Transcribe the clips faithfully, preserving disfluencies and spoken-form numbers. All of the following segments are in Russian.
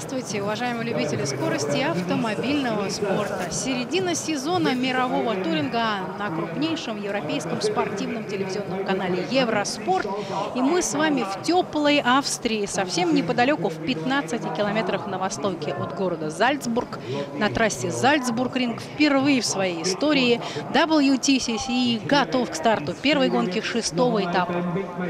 Здравствуйте, уважаемые любители скорости и автомобильного спорта. Середина сезона мирового туринга на крупнейшем европейском спортивном телевизионном канале Евроспорт. И мы с вами в теплой Австрии, совсем неподалеку, в пятнадцати километрах на востоке от города Зальцбург. На трассе Зальцбург-ринг впервые в своей истории дабл ю ти си си готов к старту первой гонки шестого этапа.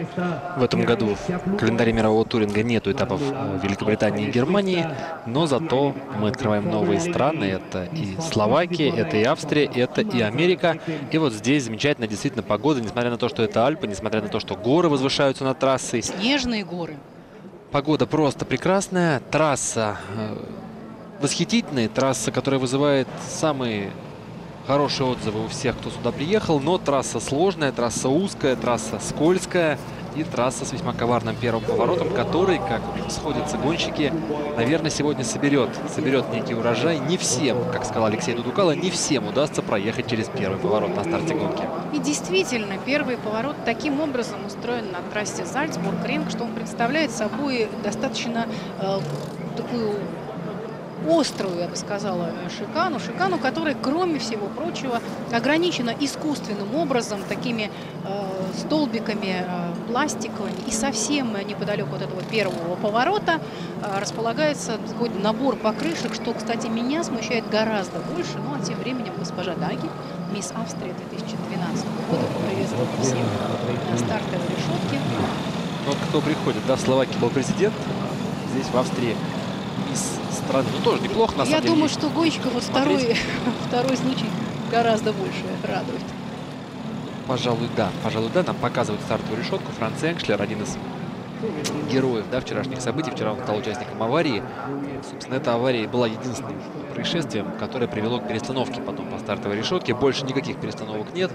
В этом году в календаре мирового туринга нету этапов в Великобритании и Германии, но зато мы открываем новые страны. Это и Словакия, это и Австрия, это и Америка. И вот здесь замечательная действительно погода, несмотря на то, что это Альпы, несмотря на то, что горы возвышаются над трассой. Снежные горы. Погода просто прекрасная, трасса э, восхитительная, трасса, которая вызывает самые хорошие отзывы у всех, кто сюда приехал, но трасса сложная, трасса узкая, трасса скользкая и трасса с весьма коварным первым поворотом, который, как сходятся гонщики, наверное, сегодня соберет, соберет некий урожай. Не всем, как сказал Алексей Дудукало, не всем удастся проехать через первый поворот на старте гонки. И действительно, первый поворот таким образом устроен на трассе Зальцбург-ринг, что он представляет собой достаточно э, такую острую, я бы сказала, шикану. Шикану, которая, кроме всего прочего, ограничена искусственным образом, такими э, столбиками э, пластиковыми. И совсем неподалеку от этого первого поворота э, располагается такой набор покрышек, что, кстати, меня смущает гораздо больше. Ну, а тем временем госпожа Даги, мисс Австрия две тысячи двенадцатого года, приветствует всех на стартовой решетке. Вот кто приходит, да, в Словакии был президент, здесь в Австрии мисс страны. Ну, тоже неплохо, на самом Я деле. думаю, что гонщиков вот второй, второй случай гораздо больше радует. Пожалуй, да. Пожалуй, да. Нам показывают стартовую решетку. Франц Энкшлер, один из героев, да, вчерашних событий. Вчера он стал участником аварии. Собственно, эта авария была единственным происшествием, которое привело к перестановке потом по стартовой решетке. Больше никаких перестановок нет.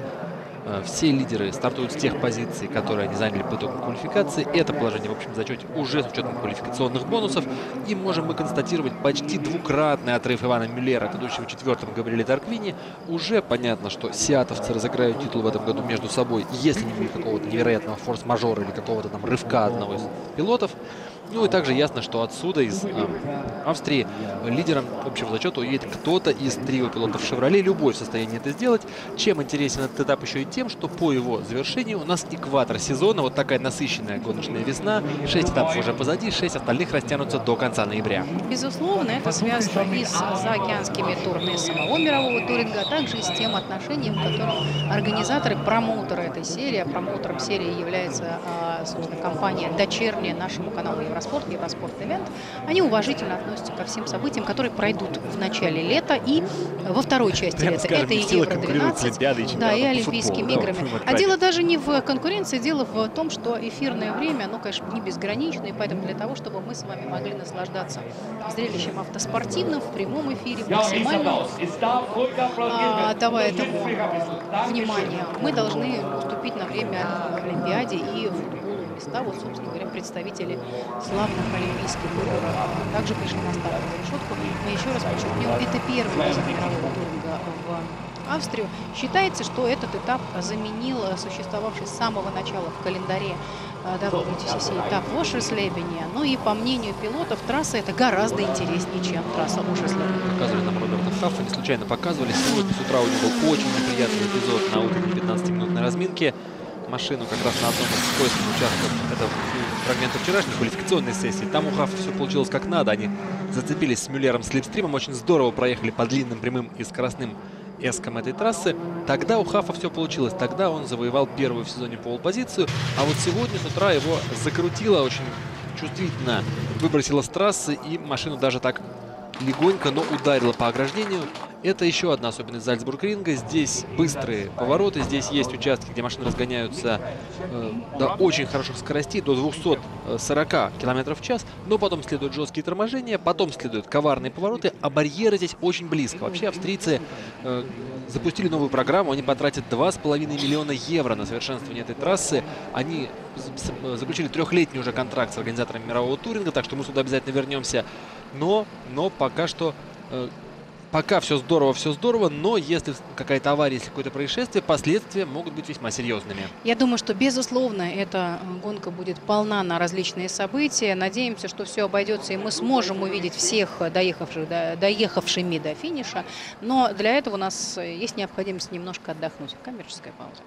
Все лидеры стартуют с тех позиций, которые они заняли по итогам квалификации. Это положение в общем зачете уже с учетом квалификационных бонусов. И можем мы констатировать почти двукратный отрыв Ивана Мюллера от идущего четвертым Габриэля Тарквини. Уже понятно, что сиатовцы разыграют титул в этом году между собой, если не будет какого-то невероятного форс-мажора или какого-то там рывка одного из пилотов. Ну и также ясно, что отсюда, из э, Австрии, лидером общего зачета уедет кто-то из трио пилотов «Шевроле». Любой в состоянии это сделать. Чем интересен этот этап еще и тем, что по его завершению у нас экватор сезона. Вот такая насыщенная гоночная весна. Шесть этапов уже позади, шесть остальных растянутся до конца ноября. Безусловно, это связано и с заокеанскими турами самого мирового туринга, а также и с тем отношением, которым организаторы, промоутеры этой серии, а промоутером серии является, собственно, компания дочерняя нашему каналу Евроспорт, Евроспорт Ивент. Они уважительно относятся ко всем событиям, которые пройдут в начале лета и во второй части Прямо лета. скажем, Это и Евро двенадцать, да, и Олимпийскими футбол, играми. да, А дело даже не в конкуренции, дело в том, что эфирное время, оно, конечно, не безгранично, и поэтому для того, чтобы мы с вами могли наслаждаться зрелищем автоспортивным в прямом эфире, максимально а, давая этому внимание, мы должны уступить на время Олимпиаде и футболу места. Вот, собственно говоря, представители славных олимпийских игр также пришли на стартовую решетку. Мы еще раз подчеркнем, это первый визит мирового туринга в Австрию. Считается, что этот этап заменил существовавший с самого начала в календаре дабл ю ти си си этап в Ошерслебене. Ну и по мнению пилотов, трасса это гораздо интереснее, чем трасса Ошерслебен. Показывали нам Роберта Хаффа, не случайно показывали. Сегодня с утра у него был очень неприятный эпизод на утренней пятнадцатиминутной разминке. Машину как раз на одном из скользких участков, это фрагменты вчерашней квалификационной сессии. Там у Хаффа все получилось как надо. Они зацепились с Мюллером слипстримом, очень здорово проехали по длинным прямым и скоростным эскам этой трассы. Тогда у Хаффа все получилось. Тогда он завоевал первую в сезоне пол-позицию. А вот сегодня с утра его закрутило очень чувствительно, выбросило с трассы, и машину даже так легонько, но ударило по ограждению. Это еще одна особенность Зальцбург-ринга. Здесь быстрые повороты, здесь есть участки, где машины разгоняются э, до очень хороших скоростей, до двухсот сорока километров в час, но потом следуют жесткие торможения, потом следуют коварные повороты, а барьеры здесь очень близко. Вообще австрийцы э, запустили новую программу, они потратят два с половиной миллиона евро на совершенствование этой трассы. Они заключили трехлетний уже контракт с организаторами мирового туринга, так что мы сюда обязательно вернемся. Но, но пока что... Э, пока все здорово, все здорово, но если какая-то авария, если какое-то происшествие, последствия могут быть весьма серьезными. Я думаю, что, безусловно, эта гонка будет полна на различные события. Надеемся, что все обойдется, и мы сможем увидеть всех доехавших, до, доехавшими до финиша. Но для этого у нас есть необходимость немножко отдохнуть. Коммерческая пауза.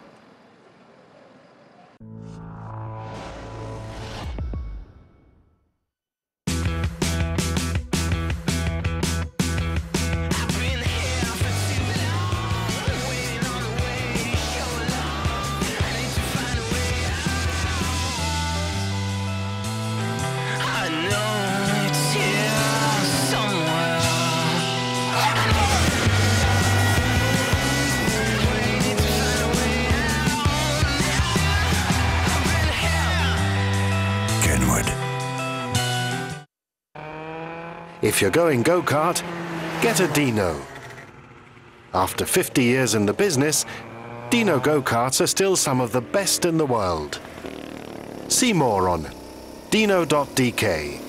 If you're going go-kart, get a Dino. After fifty years in the business, Dino go-karts are still some of the best in the world. See more on dino dot d k.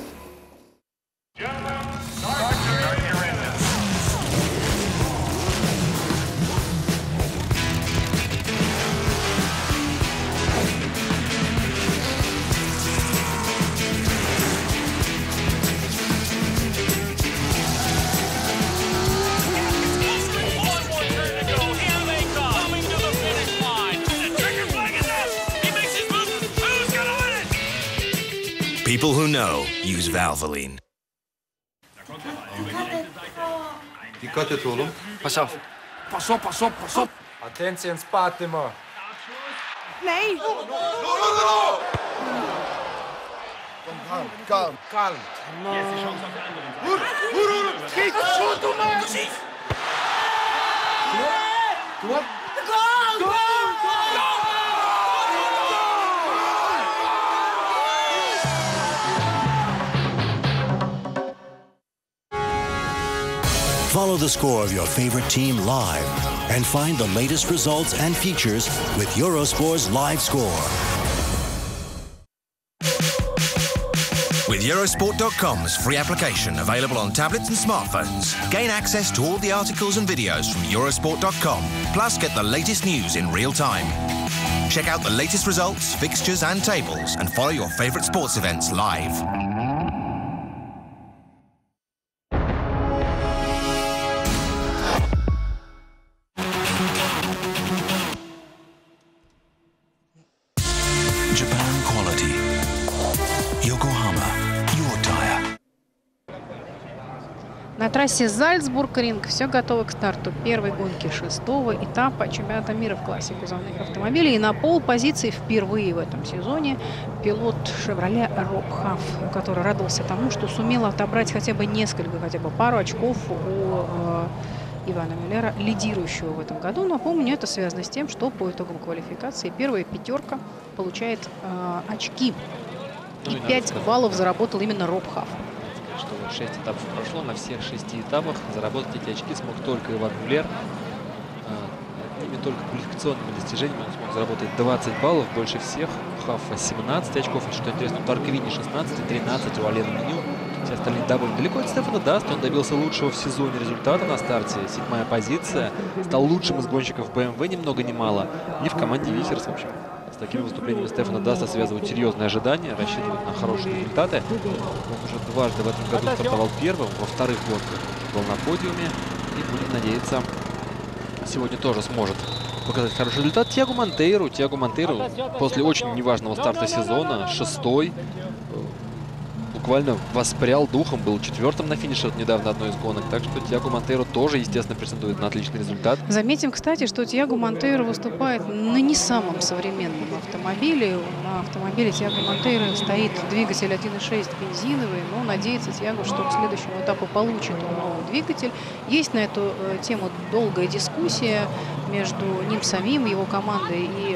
People who know use Valvoline. Dikkat et oğlum. Pass off. Pass off, pass off, pass off. Attention, Spatimo. Nej! No, no, no, no! Calm, calm, calm. Vur, vur, vur! Skit! Skjut honom! Precis! Gå! Gå! Gå! Follow the score of your favorite team live and find the latest results and features with Eurosport's Live Score. With Eurosport dot com's free application available on tablets and smartphones, gain access to all the articles and videos from Eurosport dot com, plus get the latest news in real time. Check out the latest results, fixtures and tables, and follow your favorite sports events live. Japan quality. Yokohama, your tire. На трассе Зальцбург-Ринг все готово к старту первой гонки шестого этапа чемпионата мира в классе кузовных автомобилей. И на полпозиции впервые в этом сезоне пилот «Шевроле» Роб Хафф, который радовался тому, что сумел отобрать хотя бы несколько, хотя бы пару очков у э, Ивана Мюллера, лидирующего в этом году. Напомню, это связано с тем, что по итогам квалификации первая пятерка получает э, очки. И Ну, и пять баллов заработал именно Роб Хафф. Что шесть этапов прошло, на всех шести этапах заработать эти очки смог только Иван Мюллер. Одними только квалификационными достижениями он смог заработать двадцать баллов, больше всех. У Хаффа семнадцать очков, и что интересно, у Тарквини шестнадцать и тринадцать у Алена Меню. Все остальные довольно далеко от Стефана Даста. Он добился лучшего в сезоне результата на старте. Седьмая позиция. Стал лучшим из гонщиков бэ эм вэ, ни много ни мало. И в команде Вихерс, в общем. С такими выступлениями Стефана Даста связывают серьезные ожидания, рассчитывают на хорошие результаты. Он уже дважды в этом году стартовал первым, во вторых гонках был на подиуме. И будем надеяться, сегодня тоже сможет показать хороший результат. Тиаго Монтейру. Тиаго Монтейру после очень неважного старта сезона, шестой, буквально воспрял духом, был четвертым на финише вот недавно одной из гонок. Так что Тиаго Монтейро тоже, естественно, претендует на отличный результат. Заметим, кстати, что Тиаго Монтейро выступает на не самом современном автомобиле. На автомобиле Тиаго Монтейро стоит двигатель один и шесть бензиновый, но надеется Тиаго, что к следующему этапу получит он новый двигатель. Есть на эту э, тему долгая дискуссия между ним самим, его командой и э,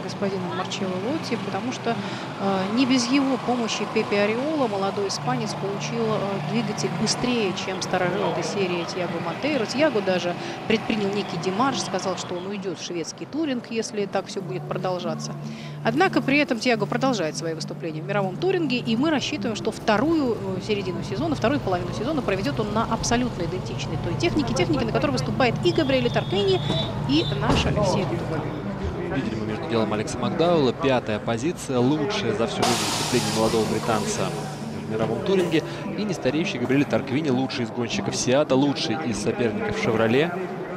господином Марчелло Лотти, потому что э, не без его помощи Пепе Ореола, молодой испанец, получил э, двигатель быстрее, чем старожил этой серии Тиаго Монтейро. Тиаго даже предпринял некий демарш, сказал, что он уйдет в шведский туринг, если так все будет продолжаться. Однако при этом Тиаго продолжает свои выступления в мировом туринге, и мы рассчитываем, что вторую середину сезона, вторую половину сезона проведет он на абсолютно идентичной той технике, технике, на которой выступает и Габриэле Тарквини, и наш Алексей Гудков. Видели мы между делом Алекса Макдауэлла. Пятая позиция, лучшая за всю жизнь выступление молодого британца в мировом туринге. И нестареющий Габриэле Тарквини, лучший из гонщиков Сиата, лучший из соперников Шевроле.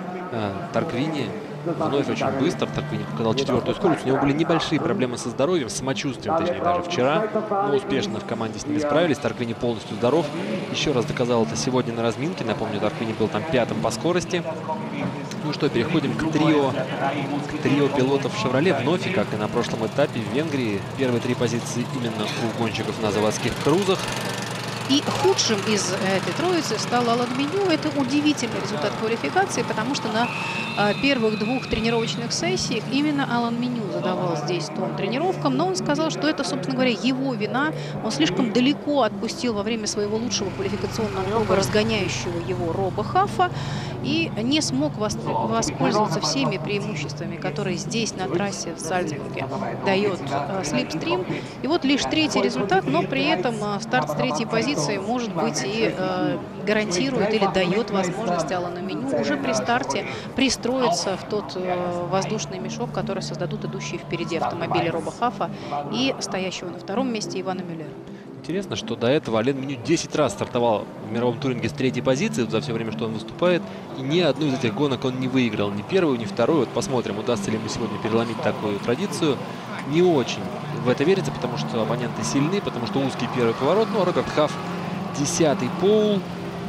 Тарквини вновь очень быстро. Тарквини показал четвертую скорость. У него были небольшие проблемы со здоровьем, с самочувствием, точнее, даже вчера. Но успешно в команде с ними справились. Тарквини полностью здоров. Еще раз доказал это сегодня на разминке. Напомню, Тарквини был там пятым по скорости. Ну что, переходим к трио, к трио пилотов «Шевроле». Вновь, и как и на прошлом этапе в Венгрии, первые три позиции именно у гонщиков на заводских крузах. И худшим из этой троицы стал Алан Меню. Это удивительный результат квалификации, потому что на а, первых двух тренировочных сессиях именно Алан Меню задавал здесь тон тренировкам. Но он сказал, что это, собственно говоря, его вина. Он слишком далеко отпустил во время своего лучшего квалификационного круга разгоняющего его Роба Хаффа и не смог воспользоваться всеми преимуществами, которые здесь на трассе в Зальцбурге дает а, слипстрим. И вот лишь третий результат, но при этом а, старт с третьей позиции может быть и э, гарантирует или дает возможность Алану Меню уже при старте пристроиться в тот э, воздушный мешок, который создадут идущие впереди автомобили Роба Хаффа и стоящего на втором месте Ивана Мюллера. Интересно, что до этого Ален Меню десять раз стартовал в мировом туринге с третьей позиции за все время, что он выступает. И ни одну из этих гонок он не выиграл. Ни первую, ни вторую. Вот посмотрим, удастся ли ему сегодня переломить такую традицию. Не очень в это верится, потому что оппоненты сильны, потому что узкий первый поворот. Ну, а Роберт Хафф десятый пол.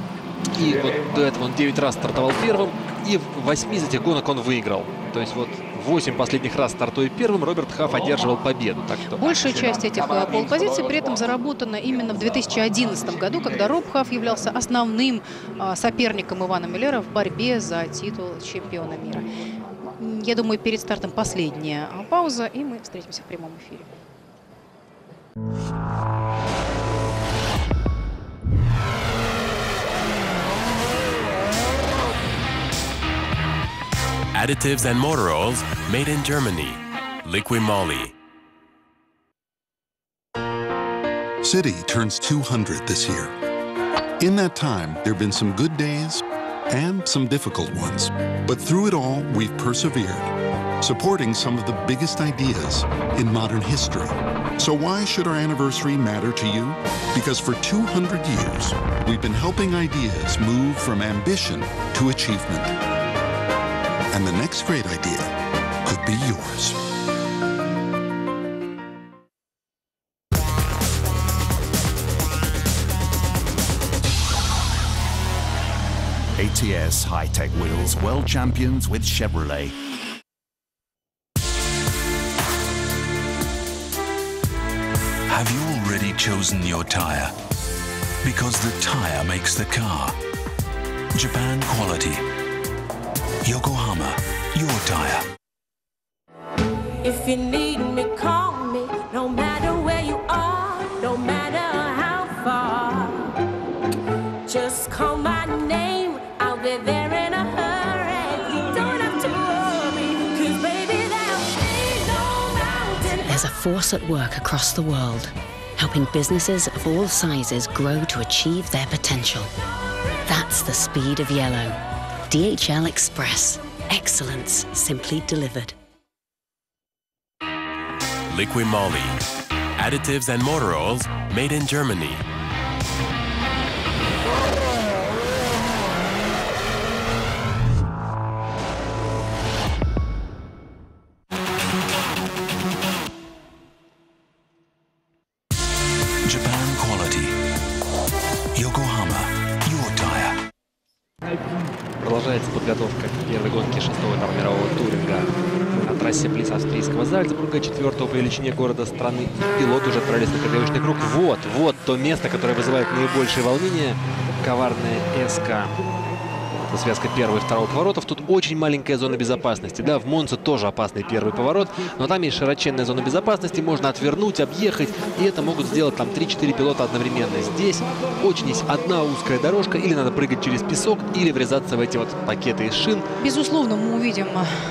И вот до этого он девять раз стартовал первым. И в восьми из этих гонок он выиграл. То есть вот восемь последних раз стартуя первым, Роберт Хафф одерживал победу. Так что... Большая часть этих полпозиций при этом заработана именно в две тысячи одиннадцатом году, когда Роб Хафф являлся основным соперником Ивана Мюллера в борьбе за титул чемпиона мира. Я думаю, перед стартом последняя пауза, и мы встретимся в прямом эфире. Additives and motor oils made in Germany. Liqui-Moly. City turns two hundred this year. In that time, there have been some good days and some difficult ones. But through it all, we've persevered, supporting some of the biggest ideas in modern history. So why should our anniversary matter to you? Because for two hundred years, we've been helping ideas move from ambition to achievement. And the next great idea could be yours. A T S High-Tech Wheels World Champions with Chevrolet. Have you already chosen your tire? Because the tire makes the car. Japan quality. Yokohama, your tire. If you need me, call me. No matter where you are, no matter how far. Just call my name, I'll be there in a hurry. You don't have to worry, 'cause baby, there'll be no mountain. There's a force at work across the world, helping businesses of all sizes grow to achieve their potential. That's the speed of yellow. D H L Express. Excellence simply delivered. Liqui-Moly. Additives and motor oils made in Germany. Japan quality. Yokohama, your tire. Продолжается подготовка к первой гонке шестого этапа мирового туринга на трассе близ австрийского Зальцбурга, четвертого по величине города страны. Пилот уже отправились на передвижный круг. Вот, вот то место, которое вызывает наибольшее волнение. Коварная СК Это связка первого и второго поворотов. Тут очень маленькая зона безопасности. Да, в Монце тоже опасный первый поворот, но там есть широченная зона безопасности. Можно отвернуть, объехать, и это могут сделать там три-четыре пилота одновременно. Здесь очень есть одна узкая дорожка, или надо прыгать через песок, или врезаться в эти вот пакеты из шин. Безусловно, мы увидим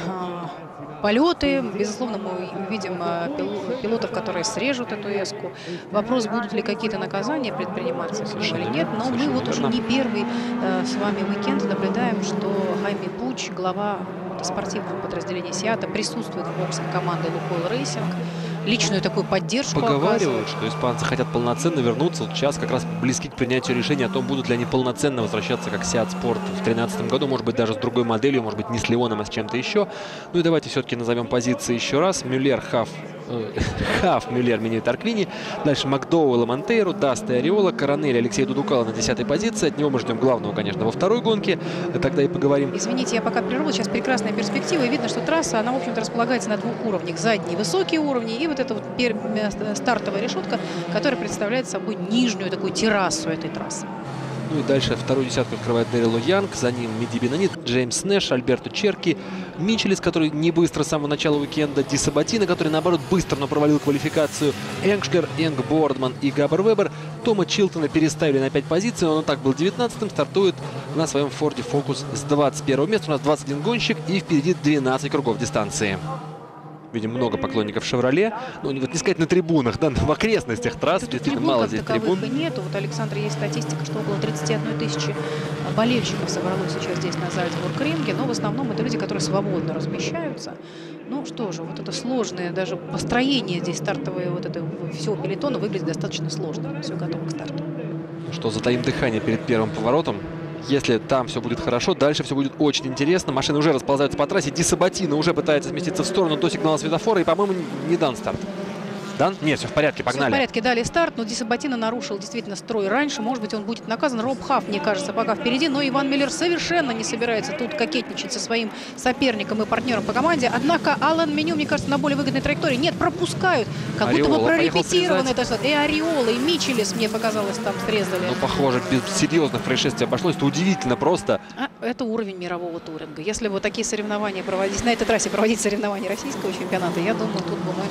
полеты. Безусловно, мы увидим пилотов, которые срежут эту эску. Вопрос, будут ли какие-то наказания предприниматься или нет. Но мы вот уже не первый э, с вами уикенд наблюдаем, что Хайме Пуч, глава спортивного подразделения Сиата, присутствует в боксе команды Лукойл Рейсинг. Личную такую поддержку поговаривают, что испанцы хотят полноценно вернуться. Вот сейчас как раз близки к принятию решения о том, будут ли они полноценно возвращаться как Сиат Спорт в две тысячи тринадцатом году. Может быть, даже с другой моделью, может быть, не с Леоном, а с чем-то еще. Ну и давайте все-таки назовем позиции еще раз. Мюллер, Хафф, э, Хафф, Мюллер, Мини, Тарквини. Дальше Макдоуэлл и Монтейро, Даст и Ариола, Коронель, Алексей Дудукало на десятой позиции. От него мы ждем главного, конечно, во второй гонке. Тогда и поговорим. Извините, я пока прерву. Сейчас прекрасная перспектива. И видно, что трасса, она, в общем-то, располагается на двух уровнях. Задние высокие уровни и вот эта вот стартовая решетка, которая представляет собой нижнюю такую террасу этой трассы. Ну и дальше вторую десятку открывает Дэрил Янг, за ним Меди Бенанит, Джеймс Нэш, Альберто Черки, Мичелис, который не быстро с самого начала уикенда, Ди Сабатино, который наоборот быстро, но провалил квалификацию, Энгшлер, Энг Бордман и Габер Вебер. Тома Чилтона переставили на пять позиций, он и так был девятнадцатым, стартует на своем Форде Фокус с двадцать первого места. У нас двадцать один гонщик и впереди двенадцать кругов дистанции. Видим много поклонников «Шевроле». Ну, вот не сказать на трибунах, да, в окрестностях трассы. Тут действительно трибун, мало как здесь таковых трибун. И нету. Вот, Александр, есть статистика, что около тридцати одной тысячи болельщиков собралось сейчас здесь на Зальцбург-ринге. Но в основном это люди, которые свободно размещаются. Ну что же, вот это сложное, даже построение здесь стартовое вот это всего пелотона выглядит достаточно сложно. Все готово к старту. Ну что, затаим дыхание перед первым поворотом. Если там все будет хорошо, дальше все будет очень интересно. Машины уже расползаются по трассе. Ди Сабатино уже пытается сместиться в сторону до сигнала светофора. И, по-моему, не дан старт. Дан? Нет, все в порядке, погнали. Все в порядке, дали старт, но Ди Сабатино нарушил действительно строй раньше. Может быть, он будет наказан. Роб Хафф, мне кажется, пока впереди. Но Иван Миллер совершенно не собирается тут кокетничать со своим соперником и партнером по команде. Однако Алан Меню, мне кажется, на более выгодной траектории. Нет, пропускают. Как Ариола будто бы прорепетировано. Это, и Ариола, и Мичелис, мне показалось, там срезали. Ну, похоже, без серьезных происшествий обошлось. Это удивительно просто. А, это уровень мирового туринга. Если бы такие соревнования проводить, на этой трассе проводить соревнования российского чемпионата, я думаю, тут бы мы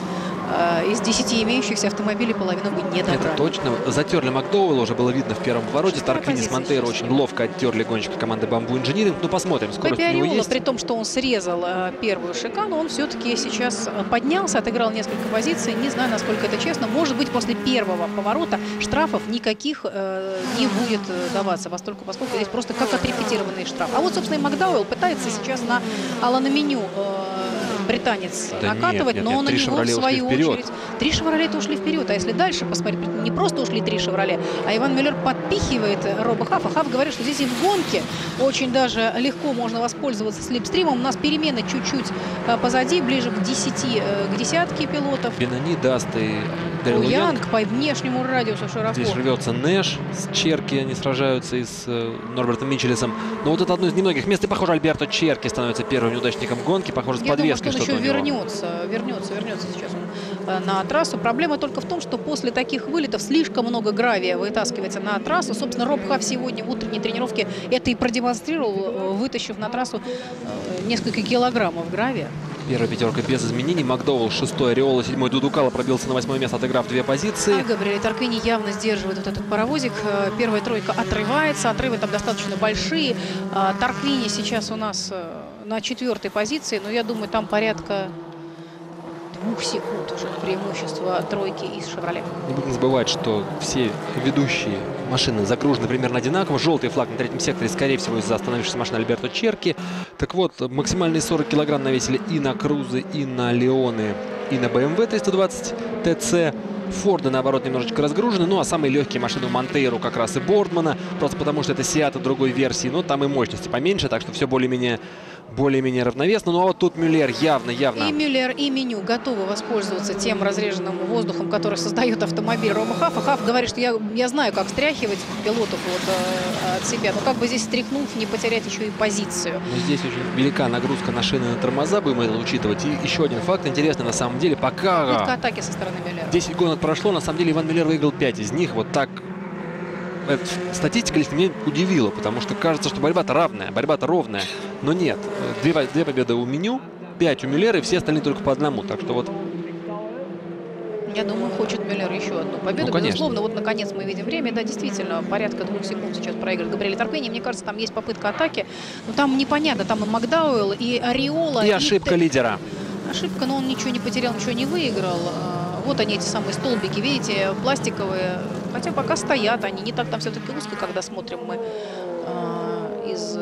э, из десяти имеющихся автомобилей половину бы не добрали. Это точно. Затерли Макдоуэлла, уже было видно в первом повороте. Тарквини с Монтейро очень ловко оттерли гонщика команды Бамбу Инжиниринг. Ну, посмотрим, скорость у него есть. При том, что он срезал э, первую шикану, он все-таки сейчас поднялся, отыграл несколько позиций. Не знаю, насколько это честно. Может быть, после первого поворота штрафов никаких э, не будет даваться, поскольку, поскольку здесь просто как отрепетированный штраф. А вот, собственно, и Макдоуэлл пытается сейчас на Алана Меню э, британец да накатывать, нет, нет, но нет, на него в свою очередь. Три «Шевроле»-то ушли вперед. А если дальше посмотреть, не просто ушли три «Шевроле», а Иван Миллер подпихивает Роба Хаффа. Хафф говорит, что здесь и в гонке очень даже легко можно воспользоваться слипстримом. У нас перемены чуть-чуть позади, ближе к десяти, к десятке пилотов. Бенани, Даст и Дэрил Янг по внешнему радиусу широко. Здесь рвется Нэш, с Черки они сражаются и с э, Норбертом Мичелисом. Но вот это одно из немногих мест. И, похоже, Альберто Черки становится первым неудачником гонки. Похоже, с Я подвеской думаю, что он что-то еще вернется, вернется, вернется сейчас он э, на трассу. Проблема только в том, что после таких вылетов слишком много гравия вытаскивается на трассу. Собственно, Роб Хафф сегодня в утренней тренировке это и продемонстрировал, вытащив на трассу э, несколько килограммов гравия. Первая пятерка без изменений. Макдоуэлл шестой, Ариола седьмой, Дудукало пробился на восьмое место, отыграв две позиции. А Габриэль Тарквини явно сдерживает вот этот паровозик. Первая тройка отрывается, отрывы там достаточно большие. Тарквини сейчас у нас на четвертой позиции, но я думаю, там порядка двух секунд уже преимущество тройки из «Шевроле». Не будем забывать, что все ведущие машины загружены примерно одинаково. Желтый флаг на третьем секторе, скорее всего, из-за остановившейся машины Альберто Черки. Так вот, максимальные сорок килограмм навесили и на Крузы, и на Леоны, и на бэ эм вэ триста двадцать тэ цэ. Форды, наоборот, немножечко разгружены. Ну, а самые легкие машины у Монтейро как раз и Бордмана. Просто потому, что это Сиата другой версии. Но там и мощности поменьше, так что все более-менее более-менее равновесно. Ну, а вот тут Мюллер явно, явно... И Мюллер, и Меню готовы воспользоваться тем разреженным воздухом, который создает автомобиль Роба Хаффа. Хафф говорит, что я, я знаю, как стряхивать пилотов вот, э, от себя. Но как бы здесь стряхнув, не потерять еще и позицию. Но здесь очень велика нагрузка на шины, на тормоза, будем это учитывать. И еще один факт интересный на самом деле. Пока... Попытка атаки со стороны Мюллера. десять гонок прошло, на самом деле Иван Миллер выиграл пять из них. Вот так эта статистика лично меня удивила, потому что кажется, что борьба-то равная, борьба-то ровная. Но нет, две, две победы у Меню, пять у Мюллера, и все остальные только по одному. Так что вот... Я думаю, хочет Мюллер еще одну победу. Ну, безусловно, вот наконец мы видим время. Да, действительно, порядка двух секунд сейчас проигрывает Габриэль Тарквини. Мне кажется, там есть попытка атаки. Но там непонятно. Там и Макдауэлл, и Ариола. И ошибка и... лидера. Ошибка, но он ничего не потерял, ничего не выиграл. Вот они, эти самые столбики, видите, пластиковые. Хотя пока стоят они. Не так там все-таки узко, когда смотрим мы э, из...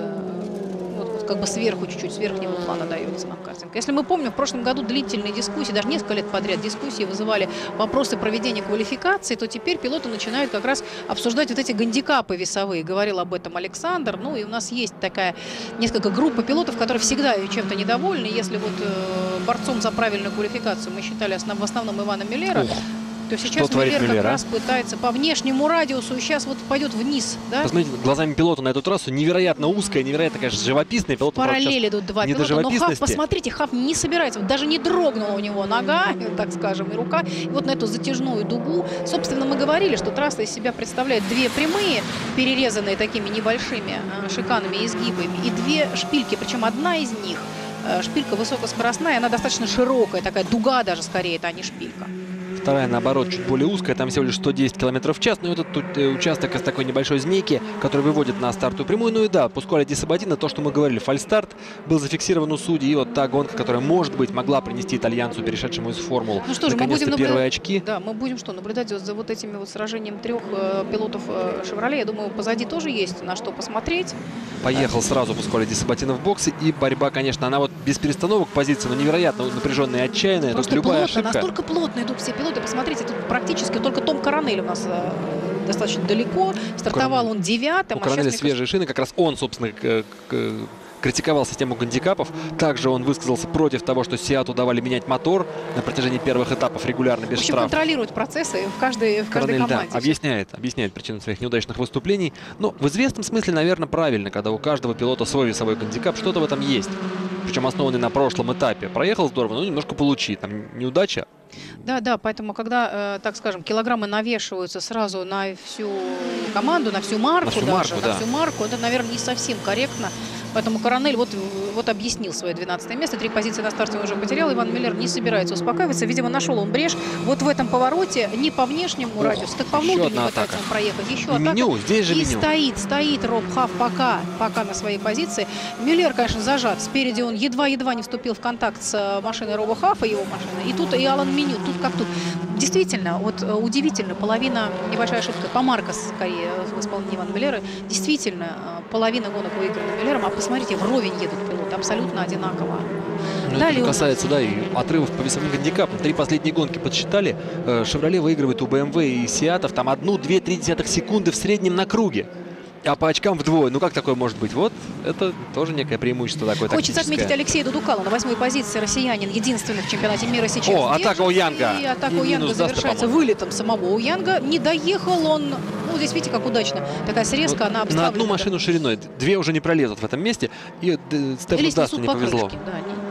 как бы сверху, чуть-чуть, с верхнего плана дается нам картинка. Если мы помним, в прошлом году длительные дискуссии, даже несколько лет подряд дискуссии вызывали вопросы проведения квалификации, то теперь пилоты начинают как раз обсуждать вот эти гандикапы весовые. Говорил об этом Александр. Ну и у нас есть такая несколько группа пилотов, которые всегда чем-то недовольны. Если вот э, борцом за правильную квалификацию мы считали основ, в основном Ивана Мюллера, Ух. то сейчас Мюллер как раз пытается по внешнему радиусу и сейчас вот пойдет вниз. Да? Посмотрите, глазами пилота на эту трассу невероятно узкая, невероятно, конечно, живописная. Пилот параллели идут два пилота, но Хафф, посмотрите, Хафф не собирается, вот даже не дрогнула у него нога, так скажем, и рука. И вот на эту затяжную дугу, собственно, мы говорили, что трасса из себя представляет две прямые, перерезанные такими небольшими шиканами и изгибами, и две шпильки, причем одна из них, шпилька высокоскоростная, она достаточно широкая, такая дуга даже скорее, это а не шпилька. Вторая, наоборот, чуть более узкая, там всего лишь сто десять километров в час. Ну и этот тут, э, участок из такой небольшой змейки, который выводит на стартовую прямую. Ну и да, Паскуале Ди Сабатино, то, что мы говорили, фальстарт был зафиксирован у судей. И вот та гонка, которая, может быть, могла принести итальянцу, перешедшему из формул, ну что же, мы будем первые наблюдать, очки. Да, мы будем что, наблюдать за вот этими вот сражением трех э, пилотов э, «Шевроле». Я думаю, позади тоже есть на что посмотреть. Поехал сразу Паскуале Ди Сабатино в боксы. И борьба, конечно, она вот без перестановок позиции, но невероятно напряженная и отчаянная. Просто тут любая плотно, ошибка. Настолько плотно идут все пилоты. Посмотрите, тут практически только Том Коронель у нас э, достаточно далеко. Стартовал Корон... он девятым. У Коронеля а свежие кажется... шины. Как раз он, собственно, к, к, критиковал систему гандикапов. Также он высказался против того, что Сиату давали менять мотор на протяжении первых этапов регулярно, без штрафов. Контролирует процессы в каждой, в каждой Коронель, команде. Да, объясняет, объясняет причину своих неудачных выступлений. Но в известном смысле, наверное, правильно, когда у каждого пилота свой весовой гандикап, что-то в этом есть. Причем основанный на прошлом этапе. Проехал здорово, но немножко получи. Там неудача. Да, да, поэтому когда, э, так скажем, килограммы навешиваются сразу на всю команду, на всю марку, на всю даже, марку, на да. всю марку, это, наверное, не совсем корректно. Поэтому Коронель вот, вот объяснил свое двенадцатое место. Три позиции на старте он уже потерял. Иван Мюллер не собирается успокаиваться. Видимо, нашел он брешь. Вот в этом повороте не по внешнему радиусу, так по внутреннему пытается он проехать. Еще и атака. Меню, здесь же и Меню. стоит, стоит Роб Хафф пока, пока на своей позиции. Мюллер, конечно, зажат. Спереди он едва-едва не вступил в контакт с машиной Роба Хаффа, его машиной. И тут и Алан Меню, тут как тут. Действительно, вот удивительно, половина, небольшая ошибка, помарка скорее в исполнении Ивана Мюллера. Действительно, половина гонок выиграна Мюллером. А посмотрите, вровень едут пилоты, абсолютно одинаково. Ну, это касается, да, и отрывов по весовым гандикапам. Три последние гонки подсчитали. Шевроле выигрывает у бэ эм вэ и Сиатов там одну-две-три десятых секунды в среднем на круге. А по очкам вдвое. Ну как такое может быть? Вот это тоже некое преимущество такое тактическое. Хочется отметить Алексея Дудукала на восьмой позиции. Россиянин, единственный в чемпионате мира сейчас. О, атака у Янга. И атака у Янга завершается вылетом самого у Янга. Не доехал он. Ну, здесь видите, как удачно. Такая срезка, вот она обставлена. На одну машину шириной. Две уже не пролезут в этом месте. И Стефану Дасту не повезло. Да, не...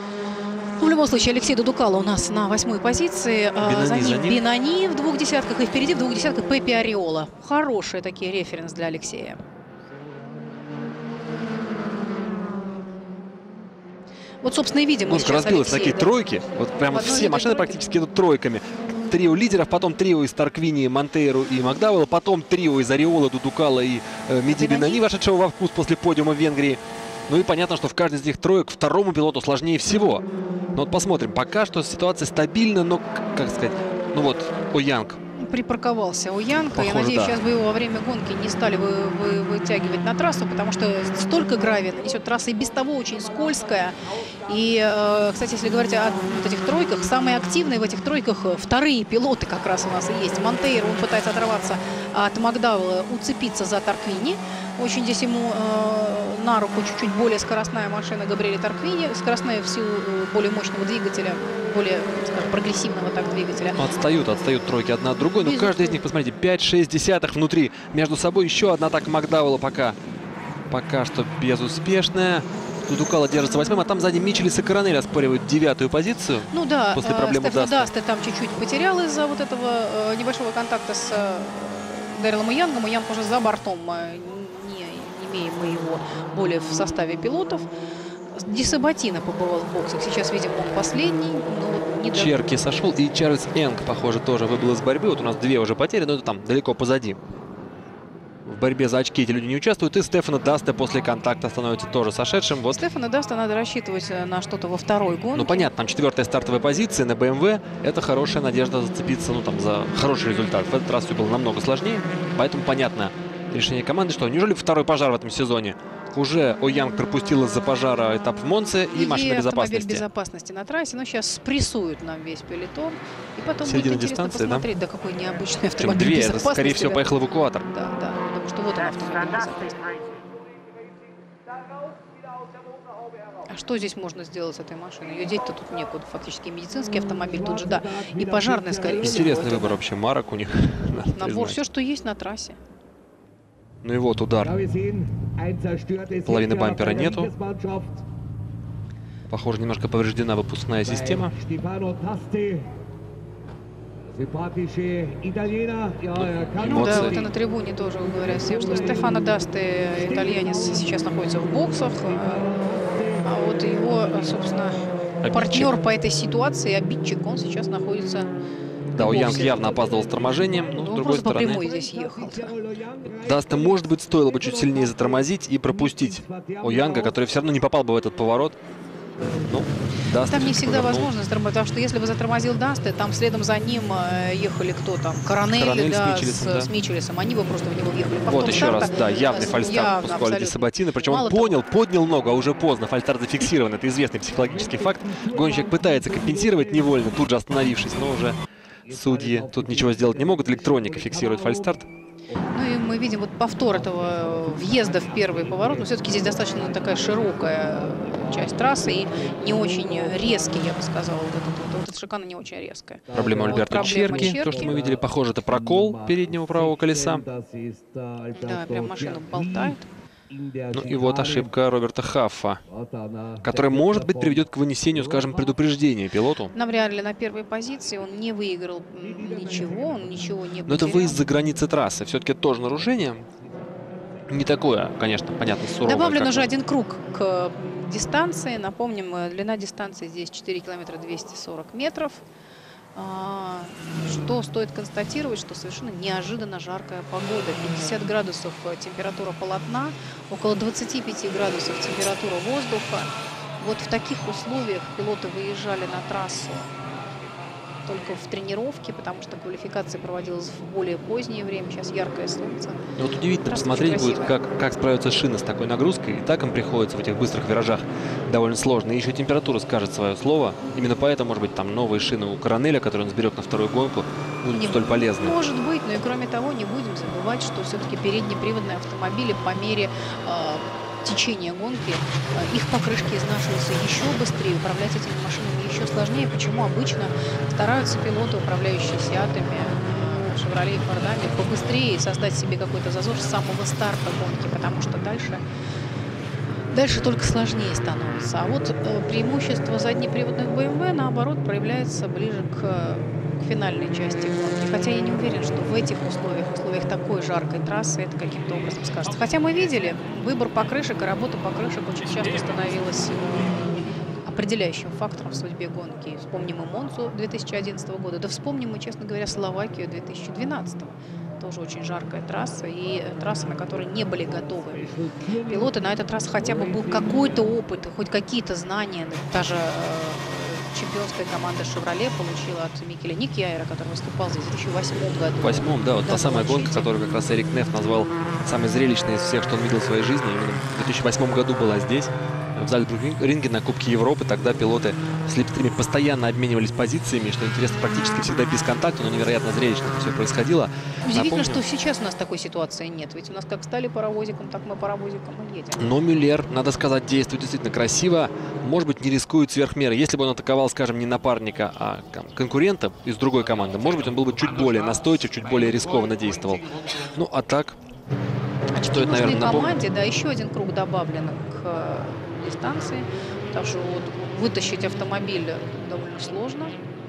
В любом случае, Алексей Дудукала у нас на восьмой позиции. Бинани, за ним, за ним Бинани в двух десятках. И впереди в двух десятках Пепе Ариола. Хорошие такие референс для Алексея. Вот, собственно, и видим. Ну, разбилось такие да? тройки. Вот прямо все машины тройки. Практически идут тройками. Трио лидеров, потом трио из Тарквини, Монтейру и Макдауэлла, потом трио из Ариола, Дудукала и э, Меди Бинани, вошедшего во вкус после подиума в Венгрии. Ну и понятно, что в каждой из этих троек второму пилоту сложнее всего. Но вот посмотрим. Пока что ситуация стабильна, но, как сказать, ну вот, Оянг. Припарковался у Янка. Похоже, я надеюсь, да. сейчас бы его во время гонки не стали вы, вы, вытягивать на трассу, потому что столько гравия нанесет. Трасса и без того очень скользкая. И, э, кстати, если говорить о вот этих тройках, самые активные в этих тройках вторые пилоты как раз у нас и есть. Монтейро, он пытается оторваться от Макдауэлла, уцепиться за Тарквини. Очень здесь ему э, на руку чуть-чуть более скоростная машина Габриэля Тарквини. Скоростная в силу э, более мощного двигателя, более, скажем, прогрессивного так двигателя. Отстают, отстают тройки одна от другой. Но каждый из них, посмотрите, пять-шесть десятых внутри. Между собой еще одна атака Макдауэлла пока. Пока что безуспешная. Дудукала держится восьмым, а там сзади Мичелис и Коронель оспоривают девятую позицию. Ну да, после проблемы Стефан Даста там чуть-чуть потерял из-за вот этого э, небольшого контакта с... Э, Дэрилом Янгом. Янг уже за бортом, не, не имеем мы его более в составе пилотов. Ди Сабатино побывал в боксах. Сейчас, видим, он последний. Но не Черки сошел, и Чарльз Энг, похоже, тоже выбыл из борьбы. Вот у нас две уже потери, но это там далеко позади. В борьбе за очки эти люди не участвуют. И Стефана Даста после контакта становится тоже сошедшим. Вот. Стефана Даста надо рассчитывать на что-то во второй гонке. Ну, понятно, там четвертая стартовая позиция на бэ эм вэ. Это хорошая надежда зацепиться, ну, там, за хороший результат. В этот раз все было намного сложнее. Поэтому понятно решение команды, что неужели второй пожар в этом сезоне? Уже О'Янг пропустил из-за пожара этап в Монце и, и машина безопасности. автомобиль безопасности на трассе. Но сейчас спрессуют нам весь пелотон. И потом Середина будет интересно дистанции, посмотреть, да? Да какой необычный автомобиль две, безопасности. это, скорее всего, поехал эвакуатор. Да, да. Потому что вот он автомобиль безопасности. А что здесь можно сделать с этой машиной? Ее деть-то тут некуда. Фактически медицинский автомобиль тут же, да. И пожарный, скорее всего. Интересный выбор вообще марок у них. Набор, все, что есть на трассе. Ну и вот удар. Половины бампера нету. Похоже, немножко повреждена выпускная система. Ну да, вот и на трибуне тоже говорят всем, что Стефано Дасте, итальянец, сейчас находится в боксах. А вот его, собственно, обидчик. Партнер по этой ситуации, обидчик, он сейчас находится... Да, О'Янг явно опаздывал с торможением, но, но с другой стороны... здесь ехал. Даста, может быть, стоило бы чуть сильнее затормозить и пропустить О'Янга, который все равно не попал бы в этот поворот. Ну, Даста там не всегда повернул. Возможно затормозить, потому что если бы затормозил Даста, там следом за ним ехали кто там? Коронель, Коронель да, с, Мичелесом, с, да. с Мичелесом, они бы просто в него въехали. Вот еще старта, раз, да, явный фальстарт пускали Ди Сабатино, причем Мало он понял, того. поднял ногу, а уже поздно, фальстарт зафиксирован, это известный психологический факт. Гонщик пытается компенсировать невольно, тут же остановившись, но уже судьи тут ничего сделать не могут, электроника фиксирует фальстарт. Ну и мы видим вот повтор этого въезда в первый поворот, но все-таки здесь достаточно такая широкая часть трассы и не очень резкий, я бы сказала, вот, этот, вот, вот эта шикана не очень резкая. Проблема вот Альберто Черки, Черки, то, что мы видели, похоже, это прокол переднего правого колеса. Да, прям машина болтает. Ну и вот ошибка Роберта Хаффа, которая, может быть, приведет к вынесению, скажем, предупреждения пилоту. Нам реально на первой позиции он не выиграл ничего, он ничего не потерял. Но это выезд за границы трассы. Все-таки тоже нарушение. Не такое, конечно, понятно, суровое. Добавлен уже один круг к дистанции. Напомним, длина дистанции здесь четыре километра двести сорок метров. Что стоит констатировать, что совершенно неожиданно жаркая погода. пятьдесят градусов температура полотна, около двадцати пяти градусов температура воздуха. Вот в таких условиях пилоты выезжали на трассу только в тренировке, потому что квалификация проводилась в более позднее время. Сейчас яркое солнце. Ну, вот удивительно посмотреть будет, как, как справятся шины с такой нагрузкой. И так им приходится в этих быстрых виражах довольно сложно. И еще температура скажет свое слово. Именно поэтому, может быть, там новые шины у Коронеля, которые он сберег на вторую гонку, будут не, столь полезны. Может быть, но и кроме того, не будем забывать, что все-таки переднеприводные автомобили по мере э, течения гонки, э, их покрышки изнашиваются еще быстрее, управлять этими машинами еще сложнее. Почему обычно стараются пилоты, управляющие Сиатами, Шевроле и Фордами, побыстрее создать себе какой-то зазор с самого старта гонки, потому что дальше, дальше только сложнее становится. А вот э, преимущество заднеприводных бэ эм вэ, наоборот, проявляется ближе к, к финальной части гонки. Хотя я не уверен, что в этих условиях, в условиях такой жаркой трассы, это каким-то образом скажется. Хотя мы видели, выбор покрышек и работа покрышек очень часто становилась определяющим фактором в судьбе гонки. Вспомним и Монцу две тысячи одиннадцатого года, да вспомним мы, честно говоря, Словакию две тысячи двенадцатого. Тоже очень жаркая трасса и трасса, на которой не были готовы пилоты. На этот раз хотя бы был какой-то опыт, хоть какие-то знания. Та же э, чемпионская команда «Шевроле» получила от Микеля Никьяера, который выступал здесь в две тысячи восьмом году. В восьмом, да, вот та самая гонка, которую как раз Эрик Неф назвал самой зрелищной из всех, что он видел в своей жизни. Именно в две тысячи восьмом году была здесь, в Зальцбург-ринге на Кубке Европы. Тогда пилоты в слипстриме постоянно обменивались позициями, что интересно, практически всегда без контакта, но невероятно зрелищно все происходило. Удивительно, Напомню, что сейчас у нас такой ситуации нет. Ведь у нас как стали паровозиком, так мы паровозиком и едем. Но Мюллер, надо сказать, действует действительно красиво. Может быть, не рискует сверх меры. Если бы он атаковал, скажем, не напарника, а конкурента из другой команды, может быть, он был бы чуть более настойчив, чуть более рискованно действовал. Ну, а так, а стоит, наверное, напомнить. Команде, да, еще один круг добавлен к дистанции, потому что вот вытащить автомобиль довольно сложно.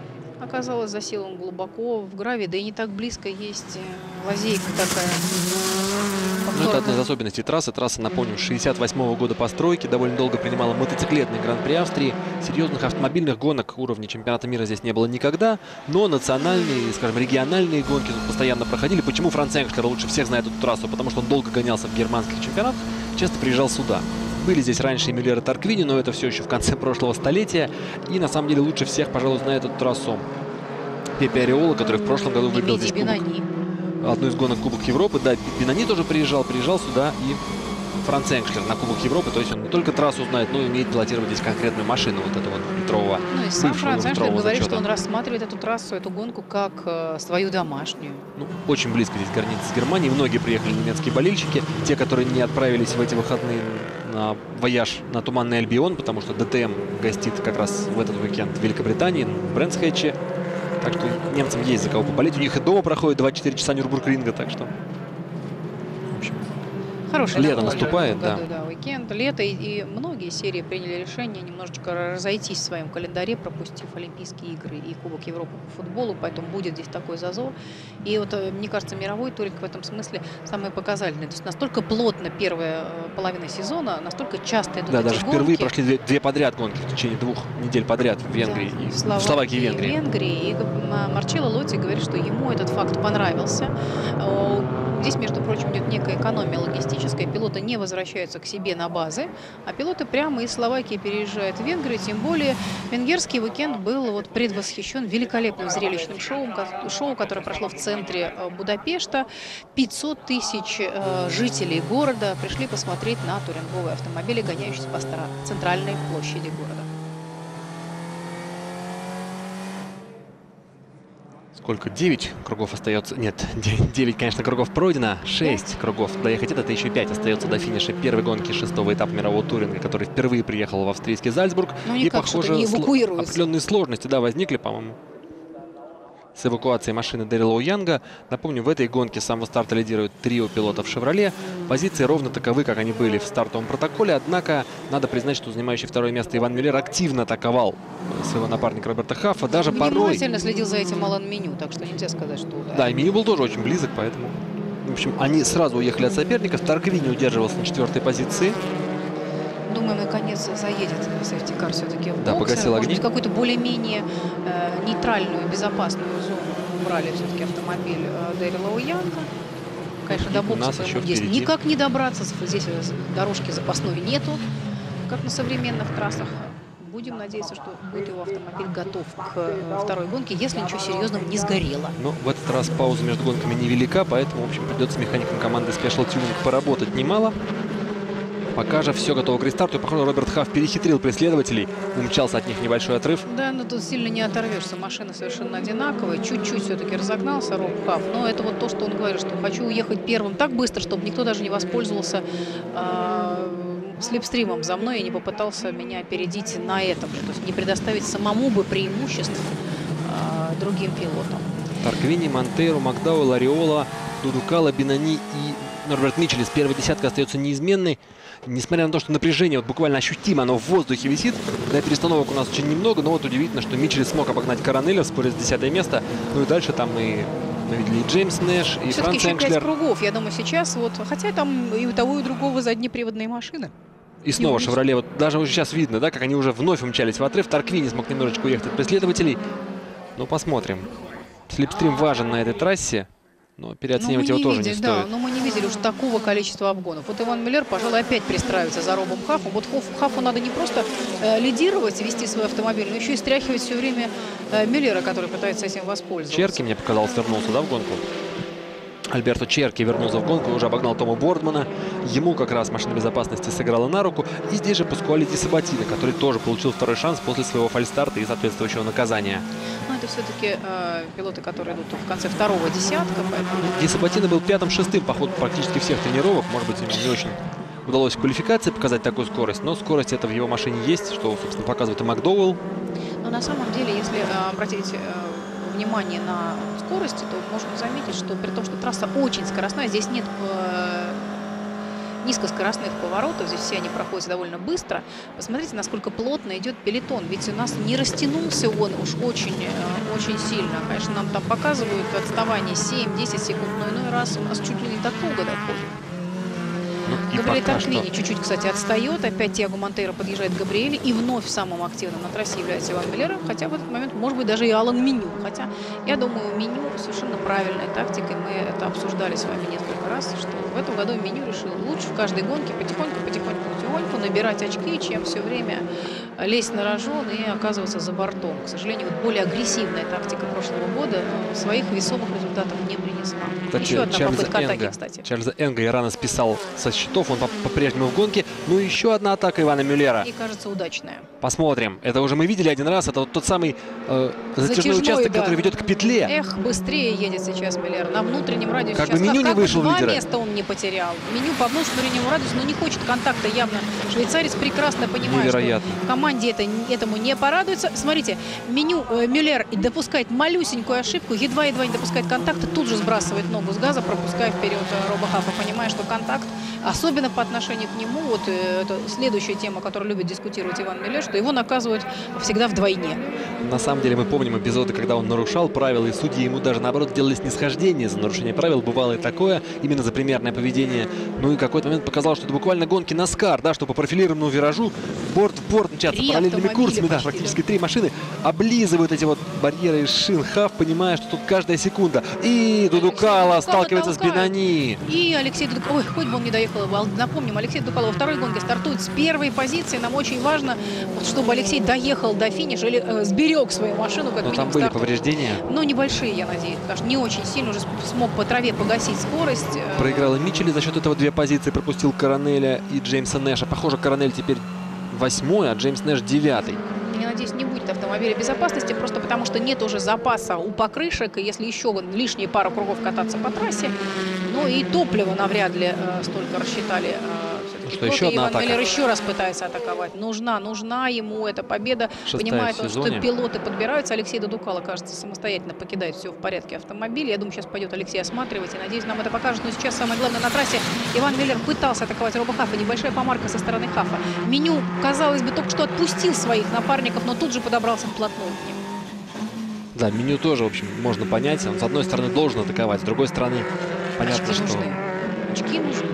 оказалась, засела он глубоко в гравии, да и не так близко есть лазейка такая. Ну, это одна из особенностей трассы. Трасса, напомню, шестьдесят восьмого года постройки, довольно долго принимала мотоциклетный гран-при Австрии. Серьезных автомобильных гонок уровня чемпионата мира здесь не было никогда, но национальные, скажем, региональные гонки тут постоянно проходили. Почему Франц Энгшкер лучше всех знает эту трассу? Потому что он долго гонялся в германских чемпионатах, часто приезжал сюда. Были здесь раньше и Мюллер и Тарквини, но это все еще в конце прошлого столетия. И на самом деле лучше всех, пожалуй, знает эту трассу Пепе Ареола, который в прошлом году выиграл здесь кубок. Одну из гонок Кубок Европы. Да, Бинани тоже приезжал, приезжал сюда и Франц Энгшкер на Кубок Европы. То есть он не только трассу знает, но и умеет пилотировать здесь конкретную машину вот этого литрового. Ну и сам Франц Энгшкер говорит, зачета. Что он рассматривает эту трассу, эту гонку как э, свою домашнюю. Ну, очень близко здесь граница с Германией. Многие приехали немецкие болельщики. Те, которые не отправились в эти выходные на вояж на Туманный Альбион, потому что ДТМ гостит как раз в этот уикенд в Великобритании, в Брэнсхэтче. Так что немцам есть за кого поболеть. У них и дома проходит двадцать четыре часа Нюрбургринга, так что... В общем, хорошее лето наступает, да. Году, да. Уикенд, лето, и, и многие серии приняли решение немножечко разойтись в своем календаре, пропустив Олимпийские игры и Кубок Европы по футболу, поэтому будет здесь такой зазор. И вот, мне кажется, мировой туринг в этом смысле самый показательный. То есть настолько плотно первая половина сезона, настолько часто идут да, эти даже гонки. Впервые прошли две, две подряд гонки в течение двух недель подряд в Венгрии, да, и, в Словакии, Словакии и Венгрии. Венгрии. И Марчелло Лотти говорит, что ему этот факт понравился. Здесь, между прочим, идет некая экономия логистическая. Пилоты не возвращаются к себе на базы, а пилоты прямо из Словакии переезжают в Венгрию. Тем более венгерский уикенд был вот предвосхищен великолепным зрелищным шоу, шоу, которое прошло в центре Будапешта. пятьсот тысяч э, жителей города пришли посмотреть на туринговые автомобили, гоняющиеся по центральной площади города. Сколько? девять кругов остается. Нет, девять, конечно, кругов пройдено. шесть кругов доехать. Это еще пять остается до финиша первой гонки шестого этапа мирового туринга, который впервые приехал в австрийский Зальцбург. Ну, и, похоже, сло... определенные сложности, да, возникли, по-моему, с эвакуацией машины Дэрила Уянга. Напомню, в этой гонке с самого старта лидирует трио пилотов «Шевроле». Позиции ровно таковы, как они были в стартовом протоколе. Однако, надо признать, что занимающий второе место Иван Мюллер активно атаковал своего напарника Роберта Хаффа. Даже порой... Внимательно следил за этим Алан Меню, так что нельзя сказать, что... Да, да, и Меню был тоже очень близок, поэтому... В общем, они сразу уехали от соперников. Тарквини удерживался на четвертой позиции. Думаю, наконец заедет сейфтикар все-таки в боксы. Да, погасил огни. Может быть, какую-то более-менее э, нейтральную, безопасную зону убрали все-таки автомобиль э, Дэрила Уянга. Конечно, и до бокса здесь впереди. Никак не добраться. Здесь дорожки запасной нету, как на современных трассах. Будем надеяться, что будет его автомобиль готов к второй гонке, если ничего серьезного не сгорело. Но в этот раз пауза между гонками невелика, поэтому, в общем, придется механикам команды Special Tuning поработать немало. Пока же все готово к рестарту. Похоже, Роберт Хафф перехитрил преследователей. Умчался от них небольшой отрыв. Да, но тут сильно не оторвешься. Машины совершенно одинаковые. Чуть-чуть все-таки разогнался Роб Хафф. Но это вот то, что он говорит, что хочу уехать первым так быстро, чтобы никто даже не воспользовался э, слепстримом за мной и не попытался меня опередить на этом. То есть не предоставить самому бы преимуществ э, другим пилотам. Тарквини, Монтейро, Макдауэлл, Ареола, Дудукала, Бинани и Норберт Митчелл из первой десятки остается неизменной. Несмотря на то, что напряжение вот буквально ощутимо, оно в воздухе висит. Да, перестановок у нас очень немного, но вот удивительно, что Митчелл смог обогнать Коронеля в споре с десятое место. Ну и дальше там и, мы видели, и Джеймс Нэш, и Франц Энгшкер. пять кругов, я думаю, сейчас вот, хотя там и у того, и у другого заднеприводные машины. И снова Шевроле, вот даже уже сейчас видно, да, как они уже вновь умчались в отрыв. Тарквини смог немножечко уехать от преследователей. Ну, посмотрим. Слепстрим важен на этой трассе. Но переоценивать его тоже видели, не да, стоит. Но мы не видели уж такого количества обгонов. Вот Иван Мюллер, пожалуй, опять пристраивается за Робом Хаффом. Вот Хаффу надо не просто э, лидировать, вести свой автомобиль, но еще и стряхивать все время э, Мюллера, который пытается этим воспользоваться. Черки, мне показалось, вернулся, да, в гонку? Альберто Черки вернулся в гонку и уже обогнал Тома Бордмана. Ему как раз машина безопасности сыграла на руку. И здесь же Паскуале Ди Сабатино, который тоже получил второй шанс после своего фальстарта и соответствующего наказания. Ну, это все-таки э, пилоты, которые идут в конце второго десятка. Поэтому... Ди Сабатино был пятым-шестым по ходу практически всех тренировок. Может быть, ему не очень удалось в квалификации показать такую скорость, но скорость это в его машине есть, что, собственно, показывает и Макдоуэлл. Но на самом деле, если э, обратить... Э, внимание на скорости, то можно заметить, что при том, что трасса очень скоростная, здесь нет э, низкоскоростных поворотов. Здесь все они проходят довольно быстро. Посмотрите, насколько плотно идет пелетон. Ведь у нас не растянулся он уж очень, очень сильно. Конечно, нам там показывают отставание семь-десять секунд, но иной раз у нас чуть ли не до круга доходит. Ну, Габриэль Тарквини чуть-чуть, кстати, отстает. Опять Тиаго Монтейро подъезжает к Габриэле. И вновь самым активным на трассе является Иван Миллер. Хотя в этот момент, может быть, даже и Алан Меню. Хотя, я думаю, Меню совершенно правильной тактикой. Мы это обсуждали с вами несколько раз, что в этом году Меню решил лучше в каждой гонке потихоньку, потихоньку, потихоньку набирать очки, чем все время лезть на рожон и оказываться за бортом. К сожалению, вот более агрессивная тактика прошлого года своих весомых результатов не принесла. Кстати, Еще одна Чарльза попытка Энга, атаки, кстати. Чарльза Энга я рано списал со счетов, он по-прежнему в гонке. Ну и еще одна атака Ивана Мюллера. И кажется, удачная. Посмотрим. Это уже мы видели один раз. Это вот тот самый э, затяжной, затяжной участок, да, который ведет к петле. Эх, быстрее едет сейчас Мюллер. На внутреннем радиусе. Как сейчас бы Меню как, не как вышел два лидера. места он не потерял. Меню по внутреннему радиусу, но не хочет контакта явно. Швейцарец прекрасно понимает, невероятно, что команде это, этому не порадуется. Смотрите, Меню, э, Мюллер допускает малюсенькую ошибку, едва-едва не допускает контакта, тут же сбрасывает ногу с газа, пропуская вперед Роба Хаффа, понимая, что контакт, особенно по отношению к нему, вот э, это следующая тема, которую любит дискутировать Иван Мюллер, что его наказывают всегда вдвойне. На самом деле мы помним эпизоды, когда он нарушал правила, и судьи ему даже наоборот делали снисхождение за нарушение правил. Бывало и такое, именно за примерное поведение. Ну и какой-то момент показал, что это буквально гонки Наскар, да, что по профилированному виражу борт в борт мчатся Три параллельными курсами, да, почти, практически да. три машины облизывают эти вот барьеры из шин. Хафф, понимая, что тут каждая секунда. И Дудукало сталкивается толкает. с Бенани. И Алексей Дудукало, ой, хоть бы он не доехал. Напомним, Алексей Дудукало во второй гонке стартует с первой позиции. Нам очень важно, вот, чтобы Алексей доехал до финиша или э, сберег свою машину, как Но минимум там были старту. повреждения. Но небольшие, я надеюсь, потому что не очень сильно уже смог по траве погасить скорость. Проиграл Мичели, за счет этого две позиции пропустил Коронеля и Джеймса Нэша. Похоже, Коронель теперь восьмой, а Джеймс Нэш девятый. Я надеюсь, не будет автомобиля безопасности, просто потому что нет уже запаса у покрышек, и если еще лишние пару кругов кататься по трассе, ну и топливо навряд ли э, столько рассчитали. Э, что, еще одна Иван атака? Мюллер еще раз пытается атаковать. Нужна, нужна ему эта победа. Шестая Понимает он, в что сезоне. пилоты подбираются. Алексей Дудукало, кажется, самостоятельно покидает все в порядке автомобиля. Я думаю, сейчас пойдет Алексей осматривать, и надеюсь, нам это покажет. Но сейчас самое главное на трассе. Иван Мюллер пытался атаковать Роба Хаффа. Небольшая помарка со стороны Хаффа. Меню, казалось бы, только что отпустил своих напарников, но тут же подобрался вплотную к ним. Да, Меню тоже, в общем, можно понять. Он, с одной стороны, должен атаковать, с другой стороны, понятно, Очки что... нужны. Очки нужны.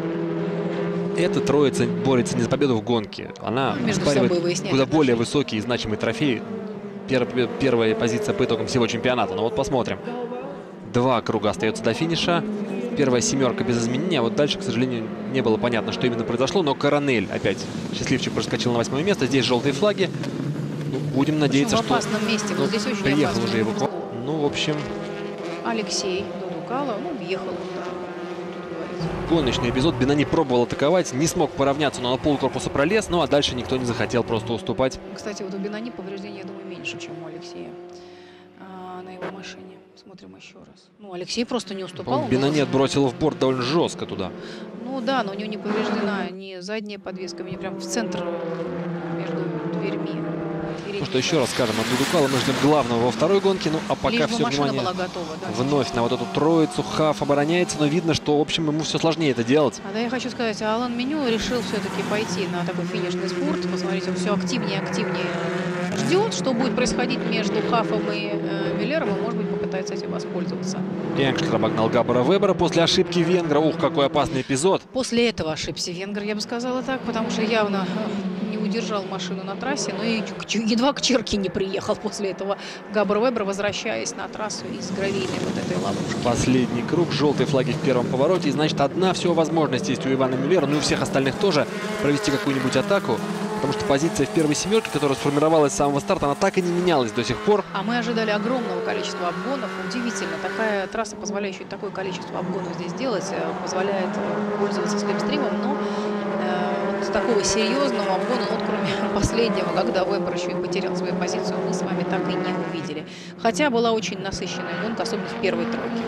Эта троица борется не за победу в гонке. Она Между оспаривает собой выясняет куда отношения. более высокий и значимый трофей. Пер- первая позиция по итогам всего чемпионата. Но вот посмотрим. Два круга остается до финиша. Первая семерка без изменений. А вот дальше, к сожалению, не было понятно, что именно произошло. Но Коронель опять счастливчик проскочил на восьмое место. Здесь желтые флаги. Ну, будем надеяться, в что... опасном месте. Вот Ну, здесь очень приехал опасно. уже эвакуатор. Ну, в общем... Алексей Дудукало, ну, въехал. Да. Гоночный эпизод. Бенани пробовал атаковать, не смог поравняться, но на полкорпуса пролез. Ну а дальше никто не захотел просто уступать. Кстати, вот у Бенани повреждения, я думаю, меньше, чем у Алексея а, на его машине. Смотрим еще раз. Ну, Алексей просто не уступал. Бенани отбросил в борт довольно жестко туда. Ну да, но у него не повреждена ни задняя подвеска, не прям в центр между дверьми. Ну что, еще раз скажем, от Дудукало мы ждем главного во второй гонке. Ну а пока Лишь бы все машина внимание была готова, да. вновь на вот эту троицу. Хафф обороняется, но видно, что, в общем, ему все сложнее это делать. А да, я хочу сказать, Алан Меню решил все-таки пойти на такой финишный спорт. Посмотрите, он все активнее и активнее ждет, что будет происходить между Хаффом и э, Мюллером, и, может быть, попытается этим воспользоваться. Энгштер обогнал Габора Вебера после ошибки венгра. Ух, какой опасный эпизод. После этого ошибся венгр, я бы сказала так, потому что явно не удержал машину на трассе, но и едва к черке не приехал после этого Габор Вебер, возвращаясь на трассу из гравийной вот этой ловушки. Последний круг, желтые флаги в первом повороте. И значит, одна всего возможность есть у Ивана Мюллера, ну и у всех остальных тоже, провести какую-нибудь атаку. Потому что позиция в первой семерке, которая сформировалась с самого старта, она так и не менялась до сих пор. А мы ожидали огромного количества обгонов. Удивительно, такая трасса, позволяющая такое количество обгонов здесь делать, позволяет пользоваться слепстримом, но э, вот такого серьезного обгона, вот кроме последнего, когда Вебер еще и потерял свою позицию, мы с вами так и не увидели. Хотя была очень насыщенная гонка, особенно в первой тройке.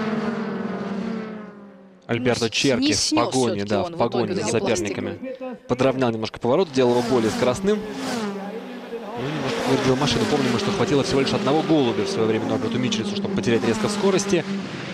Альберто Черки в погоне, да, в погоне за соперниками. Подровнял немножко поворот, сделал его более скоростным. Ну, немножко повредил машину. Помним, что хватило всего лишь одного голубя в свое время Норберту Мичельсу, чтобы потерять резко в скорости.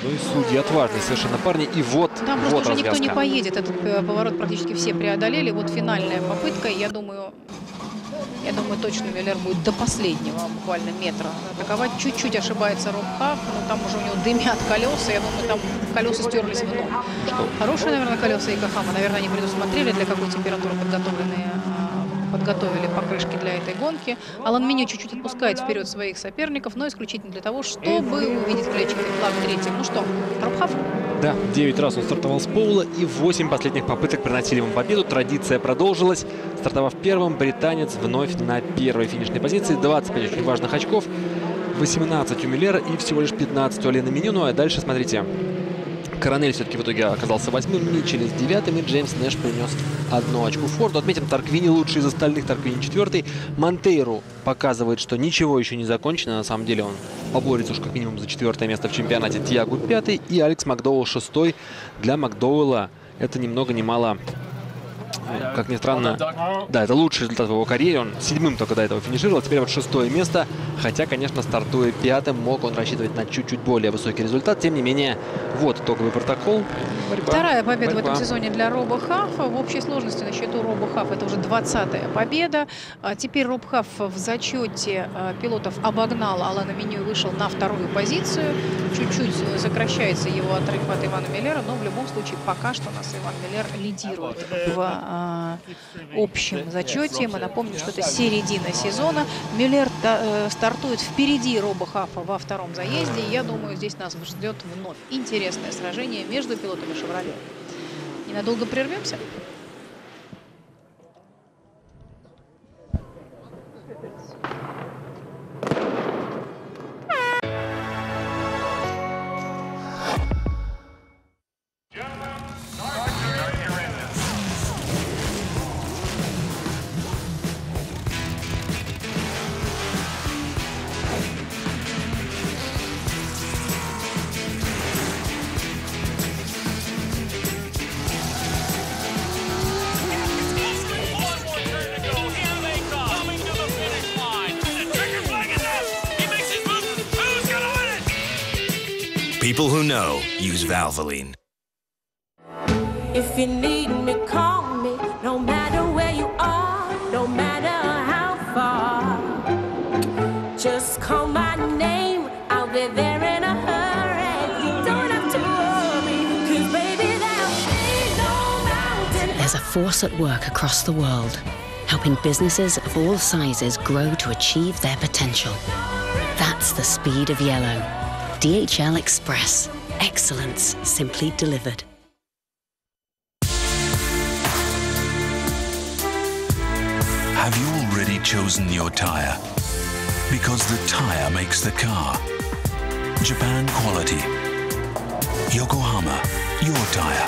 Ну и судьи отважные совершенно парни. И вот, Там вот просто уже развязка. никто не поедет. Этот поворот практически все преодолели. Вот финальная попытка. Я думаю, я думаю, точно Мюллер будет до последнего буквально метра атаковать. Чуть-чуть ошибается Роб Хафф. Но там уже у него дымят колеса. Я думаю, там колеса стерлись в ноль. Что? Хорошие, наверное, колеса Йокохама. Наверное, они предусмотрели, для какой температуры подготовленные подготовили покрышки для этой гонки. Алан Меню чуть-чуть отпускает вперед своих соперников, но исключительно для того, чтобы увидеть клетчатый флаг третьим. Ну что, Роб Хафф? Да, девять раз он стартовал с пола, и восемь последних попыток приносили ему победу. Традиция продолжилась. Стартовав первым, британец вновь на первой финишной позиции. двадцать пять очень важных очков. восемнадцать у Мюллера и всего лишь пятнадцать у Алана Меню. Ну а дальше, смотрите, Коронель все-таки в итоге оказался восьмым, Митчелл с девятым, и Джеймс Нэш принес одну очку Форду. Отметим, Тарквини лучший из остальных, Тарквини четвертый. Монтейру показывает, что ничего еще не закончено. На самом деле он поборется уж как минимум за четвертое место в чемпионате. Тиагу пятый и Алекс Макдоуэлл шестой. Для Макдоуэлла это ни много ни мало, как ни странно, да, это лучший результат в его карьере. Он седьмым только до этого финишировал. Теперь вот шестое место. Хотя, конечно, стартуя пятым, мог он рассчитывать на чуть-чуть более высокий результат. Тем не менее, вот итоговый протокол. Борьба. Вторая победа Борьба. в этом сезоне для Роба Хаффа. В общей сложности на счету Роба Хаффа это уже двадцатая победа. А теперь Роб Хафф в зачете пилотов обогнал Алана Меню и вышел на вторую позицию. Чуть-чуть сокращается его отрыв от Ивана Мюллера, но в любом случае пока что у нас Иван Мюллер лидирует в а, общем зачете. Мы напомним, что это середина сезона. Мюллер та, стартует впереди Роба Хаффа во втором заезде. Я думаю, здесь нас ждет вновь интересное сражение между пилотами «Шевроле». Ненадолго прервемся. People who know use Valvoline. If you need me, call me. No matter where you are, no matter how far. Just call my name. I'll be there in a hurry. You don't have to worry, 'cause baby, there'll be no mountain. There's a force at work across the world, helping businesses of all sizes grow to achieve their potential. That's the speed of yellow. D H L Express. Excellence simply delivered. Have you already chosen your tire? Because the tire makes the car. Japan quality. Yokohama, your tire.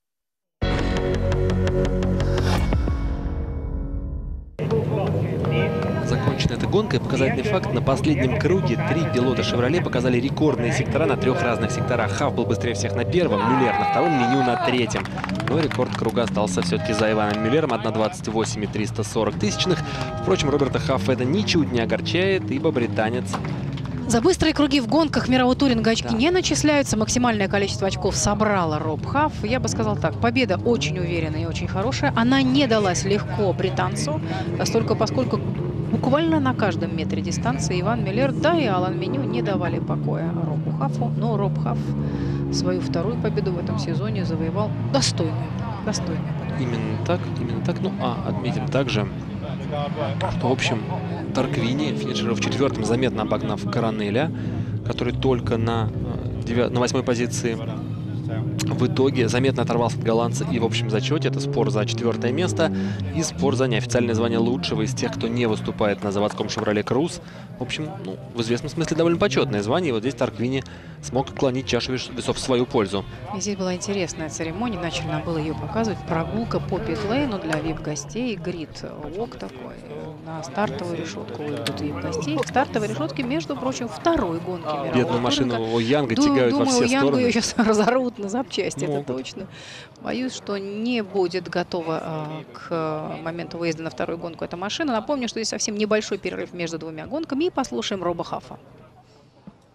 Закончена эта гонка, и показательный факт: на последнем круге три пилота «Шевроле» показали рекордные сектора на трех разных секторах. Хафф был быстрее всех на первом, Мюллер на втором, Меню на третьем. Но рекорд круга остался все-таки за Иваном Мюллером — одна двадцать восемь и триста сорок тысячных. Впрочем, Роберта Хаффа это ничуть не огорчает, ибо британец... За быстрые круги в гонках мирового туринга очки да. не начисляются. Максимальное количество очков собрала Роб Хафф. Я бы сказал так, победа очень уверенная и очень хорошая. Она не далась легко британцу, столько поскольку буквально на каждом метре дистанции Иван Мюллер, да и Алан Меню не давали покоя Робу Хаффу. Но Роб Хафф свою вторую победу в этом сезоне завоевал достойную. достойную. Именно так, именно так. Ну, а отметим также, что, в общем, Тарквини финишировал в четвертом, заметно обогнав Коронеля, который только на, на восьмой позиции. В итоге заметно оторвался от голландца и в общем зачете. Это спор за четвертое место и спор за неофициальное звание лучшего из тех, кто не выступает на заводском «Шевроле Круз». В общем, ну, в известном смысле довольно почетное звание. И вот здесь Тарквини смог отклонить чашу весов в свою пользу. И здесь была интересная церемония. Начали нам было ее показывать. Прогулка по пит-лейну для вип-гостей. Грид-вок такой. На стартовую решетку выйдут вип-гостей. К стартовой решетке, между прочим, второй гонки мирового Бедную машину туринга. у Янга тягают Думаю, во все у Янга стороны. ее сейчас разорвут на запчасти, Могут. это точно. Боюсь, что не будет готова а, к моменту выезда на вторую гонку эта машина. Напомню, что здесь совсем небольшой перерыв между двумя гонками. И послушаем Роба Хаффа.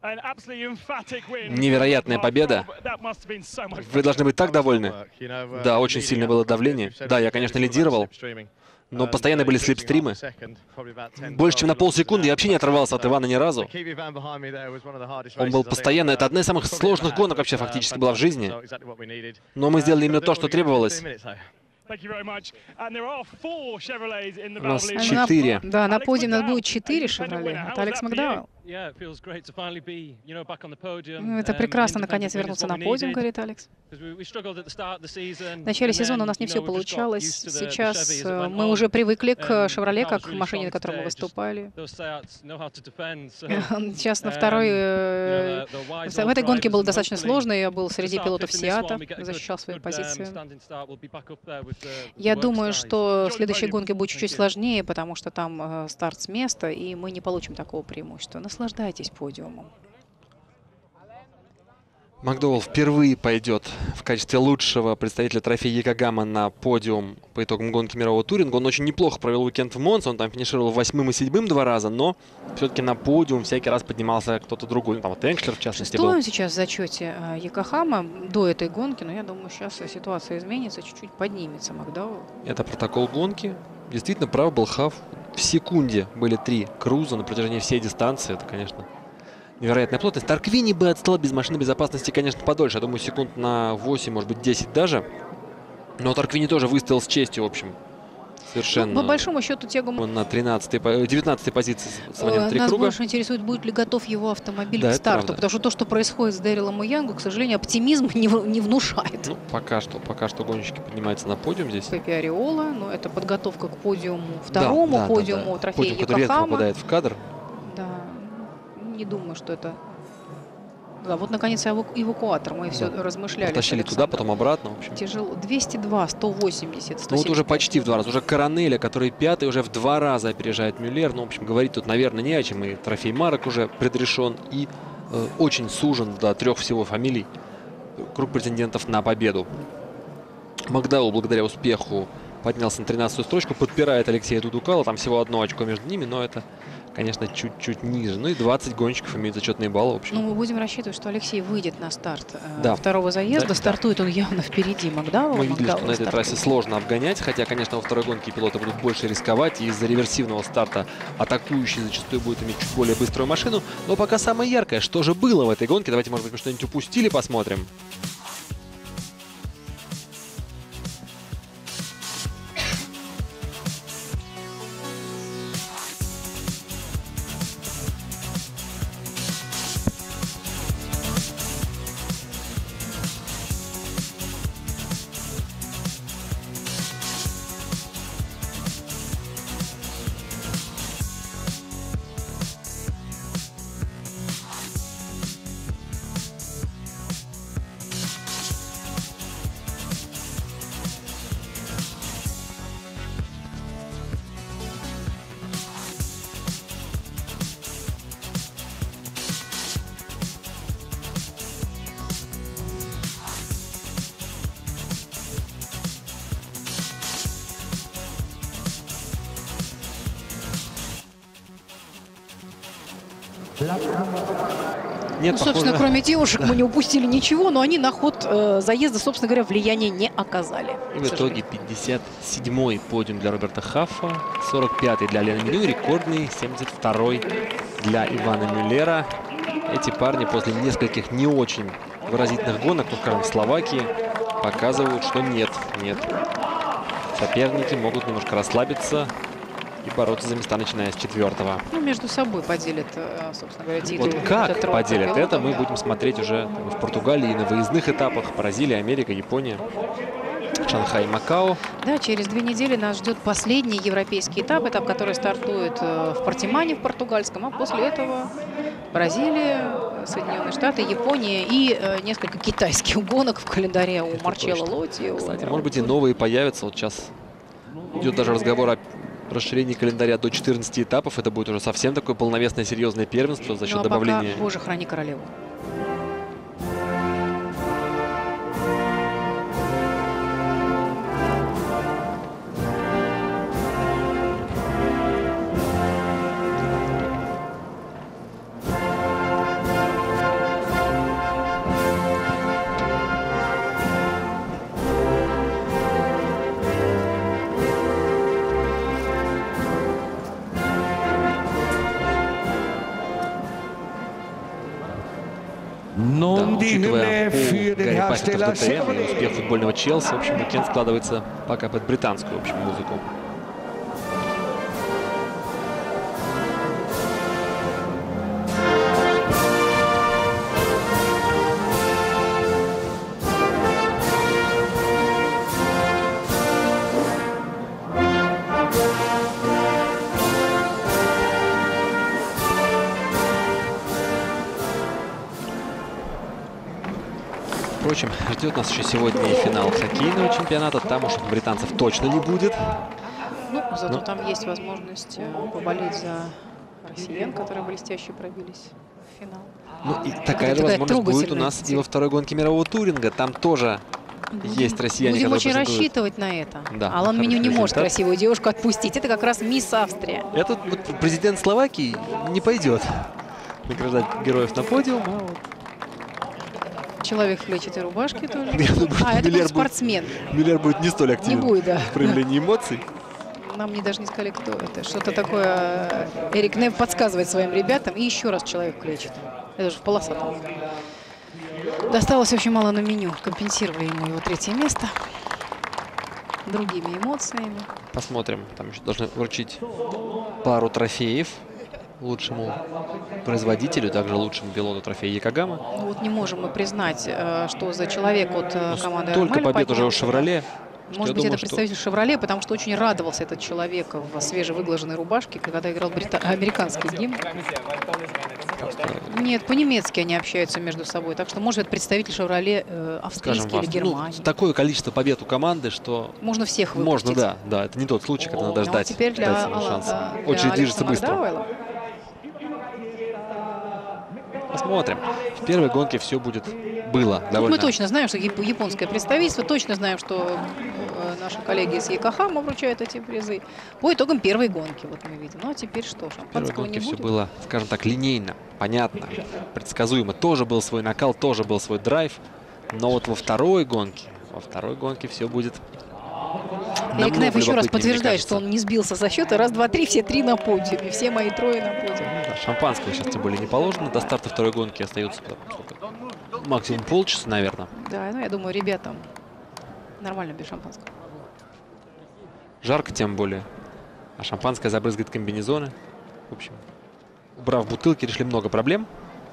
Невероятная победа. Вы должны быть так довольны. Да, очень сильное было давление. Да, я, конечно, лидировал, но постоянно были слепстримы. Больше чем на полсекунды я вообще не оторвался от Ивана ни разу. Он был постоянно... Это одна из самых сложных гонок вообще фактически была в жизни. Но мы сделали именно то, что требовалось. У нас четыре. Да, на подиуме у нас будет четыре «Шевроле». Это Алекс Макдауэлл. Это прекрасно, наконец, вернуться на подиум, говорит Алекс. В начале сезона у нас не все получалось. Сейчас мы уже привыкли к «Шевроле», как к машине, на которой мы выступали. Сейчас на второй... В этой гонке было достаточно сложно. Я был среди пилотов Сиата, защищал свои позиции. Я думаю, что в следующей гонке будет чуть-чуть сложнее, потому что там старт с места, и мы не получим такого преимущества. Наслаждайтесь подиумом. Макдоуэлл впервые пойдет в качестве лучшего представителя трофея Йокогама на подиум по итогам гонки мирового туринга. Он очень неплохо провел уикенд в Монце, он там финишировал восьмым и седьмым два раза, но все-таки на подиум всякий раз поднимался кто-то другой. Там вот Энкшлер, в частности, был. Что он сейчас в зачете Йокохама до этой гонки, но я думаю, сейчас ситуация изменится, чуть-чуть поднимется Макдоуэлл. Это протокол гонки. Действительно, прав был Хафф. В секунде были три круза на протяжении всей дистанции. Это, конечно, невероятная плотность. Тарквини бы отстал без машины безопасности, конечно, подольше. Я думаю, секунд на восемь, может быть, десять даже. Но Тарквини тоже выстоял с честью, в общем. Совершенно. Ну, по большому счету, Тегу... Он на тринадцатой, девятнадцатой позиции сравнил три Нас круга. больше интересует, будет ли готов его автомобиль да, к старту. Потому что то, что происходит с Дэрилом и Янгу, к сожалению, оптимизм не, не внушает. Ну, пока что, пока что гонщики поднимаются на подиум здесь. Пепе Ариола, но это подготовка к подиуму, второму да, да, подиуму да, да. трофея Подиум, который редко Йокохама. попадает в кадр. Да, не думаю, что это... Да, вот, наконец, эвакуатор. Мы да. все размышляли. Потащили туда, потом обратно. В общем. Тяжело. двести два, сто восемьдесят, сто семьдесят. Ну вот уже почти в два раза. Уже Коронеля, который пятый, уже в два раза опережает Мюллер. Ну, в общем, говорить тут, наверное, не о чем. И трофей марок уже предрешен. И э, очень сужен до трех всего фамилий круг претендентов на победу. Макдауэлл, благодаря успеху, поднялся на тринадцатую строчку. Подпирает Алексея Дудукала. Там всего одно очко между ними, но это... конечно, чуть-чуть ниже. Ну и двадцать гонщиков имеют зачетные баллы, в общем. Ну, мы будем рассчитывать, что Алексей выйдет на старт да. второго заезда. Да, Стартует да. он явно впереди Макдауэлла. Мы видели, что на этой трассе сложно обгонять, хотя, конечно, во второй гонке пилоты будут больше рисковать. И из-за реверсивного старта атакующий зачастую будет иметь чуть более быструю машину. Но пока самое яркое, что же было в этой гонке. Давайте, может быть, мы что-нибудь упустили, посмотрим. Нет, ну, собственно, похоже... кроме девушек да. мы не упустили ничего, но они на ход э, заезда, собственно говоря, влияния не оказали. И в итоге пятьдесят седьмой подиум для Роберта Хаффа, сорок пятый для Лены Меню, рекордный семьдесят второй для Ивана Мюллера. Эти парни после нескольких не очень выразительных гонок, ну, скажем, в Словакии, показывают, что нет, нет. Соперники могут немножко расслабиться и бороться за места, начиная с четвертого. Ну, между собой поделят, собственно говоря, титул. Вот как поделят это, мы будем смотреть уже в Португалии на выездных этапах. Бразилия, Америка, Япония, Шанхай, Макао. Да, через две недели нас ждет последний европейский этап, этап, который стартует в Портимане, в португальском, а после этого Бразилия, Соединенные Штаты, Япония и э, несколько китайских гонок в календаре у Марчелло Лотти. Кстати, может быть, и новые появятся. Вот сейчас идет даже разговор о расширении календаря до четырнадцати этапов. Это будет уже совсем такое полновесное, серьезное первенство за счет ну, а добавления... Пока, Боже, храни королеву. учитывая пол Гарри Паффета в ДТМ и успех футбольного Челси, в общем, уикенд складывается пока под британскую, в общем, музыку. Впрочем, ждет нас еще сегодня и финал хоккейного чемпионата. Там уж британцев точно не будет. Ну, зато Но... там есть возможность поболеть за россиян, которые блестяще пробились в финал. Ну и такая же возможность будет у нас и во второй гонке мирового туринга. Там тоже Будем, есть россияне, будем очень презентуют... рассчитывать на это. Да, Алан Меню не результат. может красивую девушку отпустить. Это как раз мисс Австрия. Этот вот президент Словакии не пойдет награждать героев на подиум. А вот... Человек в клетчатой рубашке тоже. Думаю, а, это Мюллер будет спортсмен. Будет, Мюллер будет не столь активен не будет, да. в проявлении эмоций. Нам мне даже не сказали, кто это. Что-то такое Эрик Нев подсказывает своим ребятам. И еще раз человек в клетчатом. Это же в полосатом. Досталось очень мало на Меню. Компенсировали ему его третье место другими эмоциями. Посмотрим. Там еще должны вручить пару трофеев лучшему производителю, также лучшему пилоту трофея Якогама. Ну, вот не можем мы признать, что за человек от ну, команды Только Армаль побед поднял. уже у «Шевроле». Может быть, думаю, это представитель что... «Шевроле», потому что очень радовался этот человек в свежевыглаженной рубашке, когда играл брита... американский гимн. Что... Нет, по-немецки они общаются между собой. Так что, может, это представитель «Шевроле» э, австрийский Скажем, или Германии. Ну, такое количество побед у команды, что... Можно всех выпустить. Можно, да. Да, это не тот случай, когда надо ждать. Ну, а теперь для, дать шанс. Для Очередь движется быстро. Макдауэлла. Посмотрим. В первой гонке все будет было довольно... Мы точно знаем, что японское представительство, точно знаем, что наши коллеги из Йокохама вручают эти призы. По итогам первой гонки, вот мы видим. Ну а теперь что? Шампанского не будет? Все было, скажем так, линейно, понятно, предсказуемо. Тоже был свой накал, тоже был свой драйв. Но вот во второй гонке, во второй гонке все будет... Эрик Нев еще раз подтверждает, что он не сбился за счет. Раз, два, три, все три на подиуме. Все мои трое на подиуме. Да, шампанского сейчас тем более не положено. До старта второй гонки остается сколько? Максимум полчаса, наверное. Да, ну я думаю, ребятам нормально без шампанского. Жарко тем более. А шампанское забрызгает комбинезоны. В общем, убрав бутылки, решили много проблем.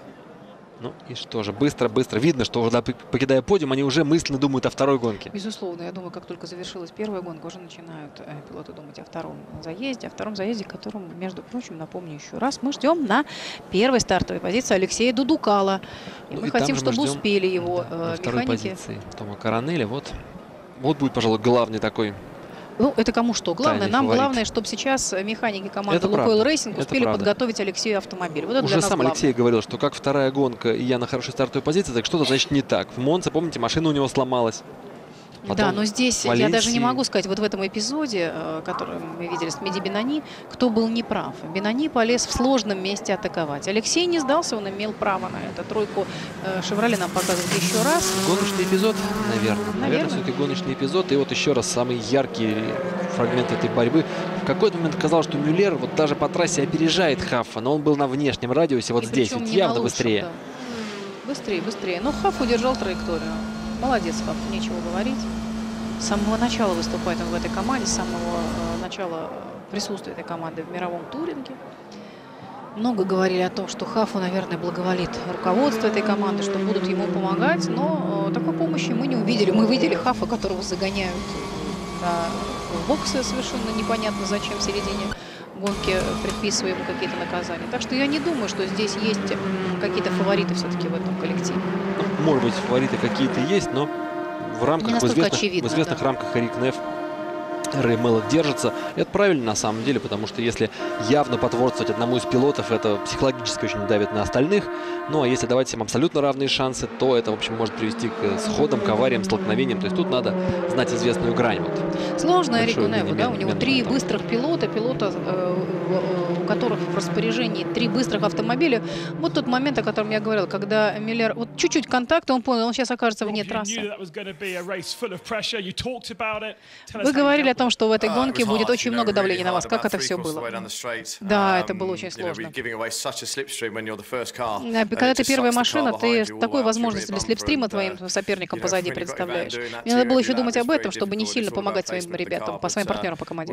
Ну и что же, быстро-быстро видно, что уже покидая подиум, они уже мысленно думают о второй гонке. Безусловно, я думаю, как только завершилась первая гонка, уже начинают э, пилоты думать о втором заезде, о втором заезде, которым, между прочим, напомню еще раз, мы ждем на первой стартовой позиции Алексея Дудукала. И ну, мы и хотим, чтобы успели его э, второй механики. Позиции Тома Коронеля. Вот, вот будет, пожалуй, главный такой. Ну, это кому что? Главное, нам фаворит. Главное, чтобы сейчас механики команды Лукойл Рейсинг успели подготовить Алексею автомобиль. Вот это Уже сам главное. Алексей говорил, что как вторая гонка, и я на хорошей стартовой позиции, так что-то значит не так. В Монце, помните, машина у него сломалась. Потом да, но здесь Валенсии... я даже не могу сказать, вот в этом эпизоде, который мы видели с Меди Бенани, кто был неправ. Бенани полез в сложном месте атаковать. Алексей не сдался, он имел право на это. Тройку «Шевроле» нам показывают еще раз. Гоночный эпизод, наверное. Наверное, наверное все-таки гоночный эпизод. И вот еще раз самый яркий фрагмент этой борьбы. В какой-то момент казалось, что Мюллер вот даже по трассе опережает Хаффа, но он был на внешнем радиусе, вот и здесь, ведь явно лучшем, быстрее. Да. Быстрее, быстрее. Но Хафф удержал траекторию. Молодец, Хафф, нечего говорить. С самого начала выступает он в этой команде, с самого э, начала присутствия этой команды в мировом туринге. Много говорили о том, что Хаффу, наверное, благоволит руководство этой команды, что будут ему помогать, но э, такой помощи мы не увидели. Мы видели Хаффа, которого загоняют да, в боксы совершенно непонятно зачем, в середине гонки, предписывая ему какие-то наказания. Так что я не думаю, что здесь есть какие-то фавориты все-таки в этом коллективе. Может быть, фавориты какие-то есть, но в рамках, в известных, очевидно, в известных да. рамках Эрик Нев, Рэй Мэллок держится. Это правильно на самом деле, потому что если явно потворствовать одному из пилотов, это психологически очень давит на остальных. Ну а если давать им абсолютно равные шансы, то это, в общем, может привести к сходам, к авариям, столкновениям. То есть тут надо знать известную грань. Вот. Сложно Эрику Неву, да, у него три быстрых пилота, пилота, э, у которых в распоряжении три быстрых автомобиля. Вот тот момент, о котором я говорил, когда Мюллер, вот чуть-чуть контакта, он понял, он сейчас окажется вне трассы. Вы говорили о том, что в этой гонке будет очень много давления на вас. Как это все было? Да, это было очень сложно. Когда ты первая машина, ты такой возможности для слепстрима твоим соперникам позади представляешь. Мне надо было еще думать об этом, чтобы не сильно помогать своим ребятам, по своим партнерам по команде.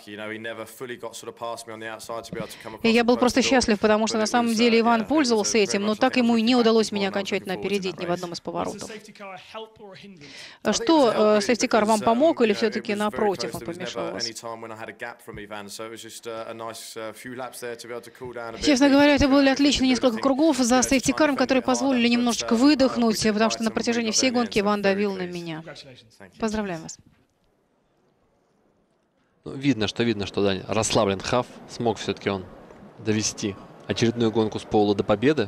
И я был просто счастлив, потому что на самом деле Иван пользовался этим, но так ему и не удалось меня окончательно опередить ни в одном из поворотов. Что, сейфтикар вам помог или все-таки напротив он помешал вас? Честно говоря, это были отличные несколько кругов за сейфтикаром, которые позволили немножечко выдохнуть, потому что на протяжении всей гонки Иван давил на меня. Поздравляем вас. Ну, видно, что видно, что да, расслаблен Хафф. Смог все-таки он довести очередную гонку с пола до победы.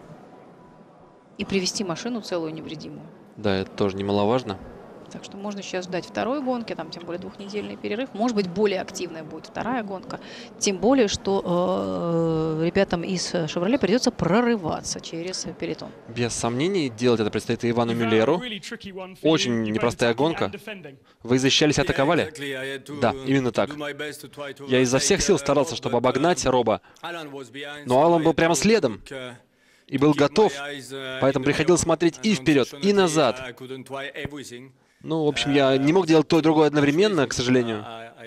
И привести машину целую невредимую. Да, это тоже немаловажно. Так что можно сейчас ждать второй гонки, там тем более двухнедельный перерыв. Может быть, более активная будет вторая гонка. Тем более, что э, ребятам из «Шевроле» придется прорываться через пелотон. Без сомнений, делать это предстоит и Ивану Мюллеру. Очень непростая гонка. Вы защищались и атаковали? Да, именно так. Я изо всех сил старался, чтобы обогнать Роба. Но Алан был прямо следом. И был готов, поэтому приходилось смотреть и вперед, и назад. Ну, в общем, я не мог делать то и другое одновременно, к сожалению.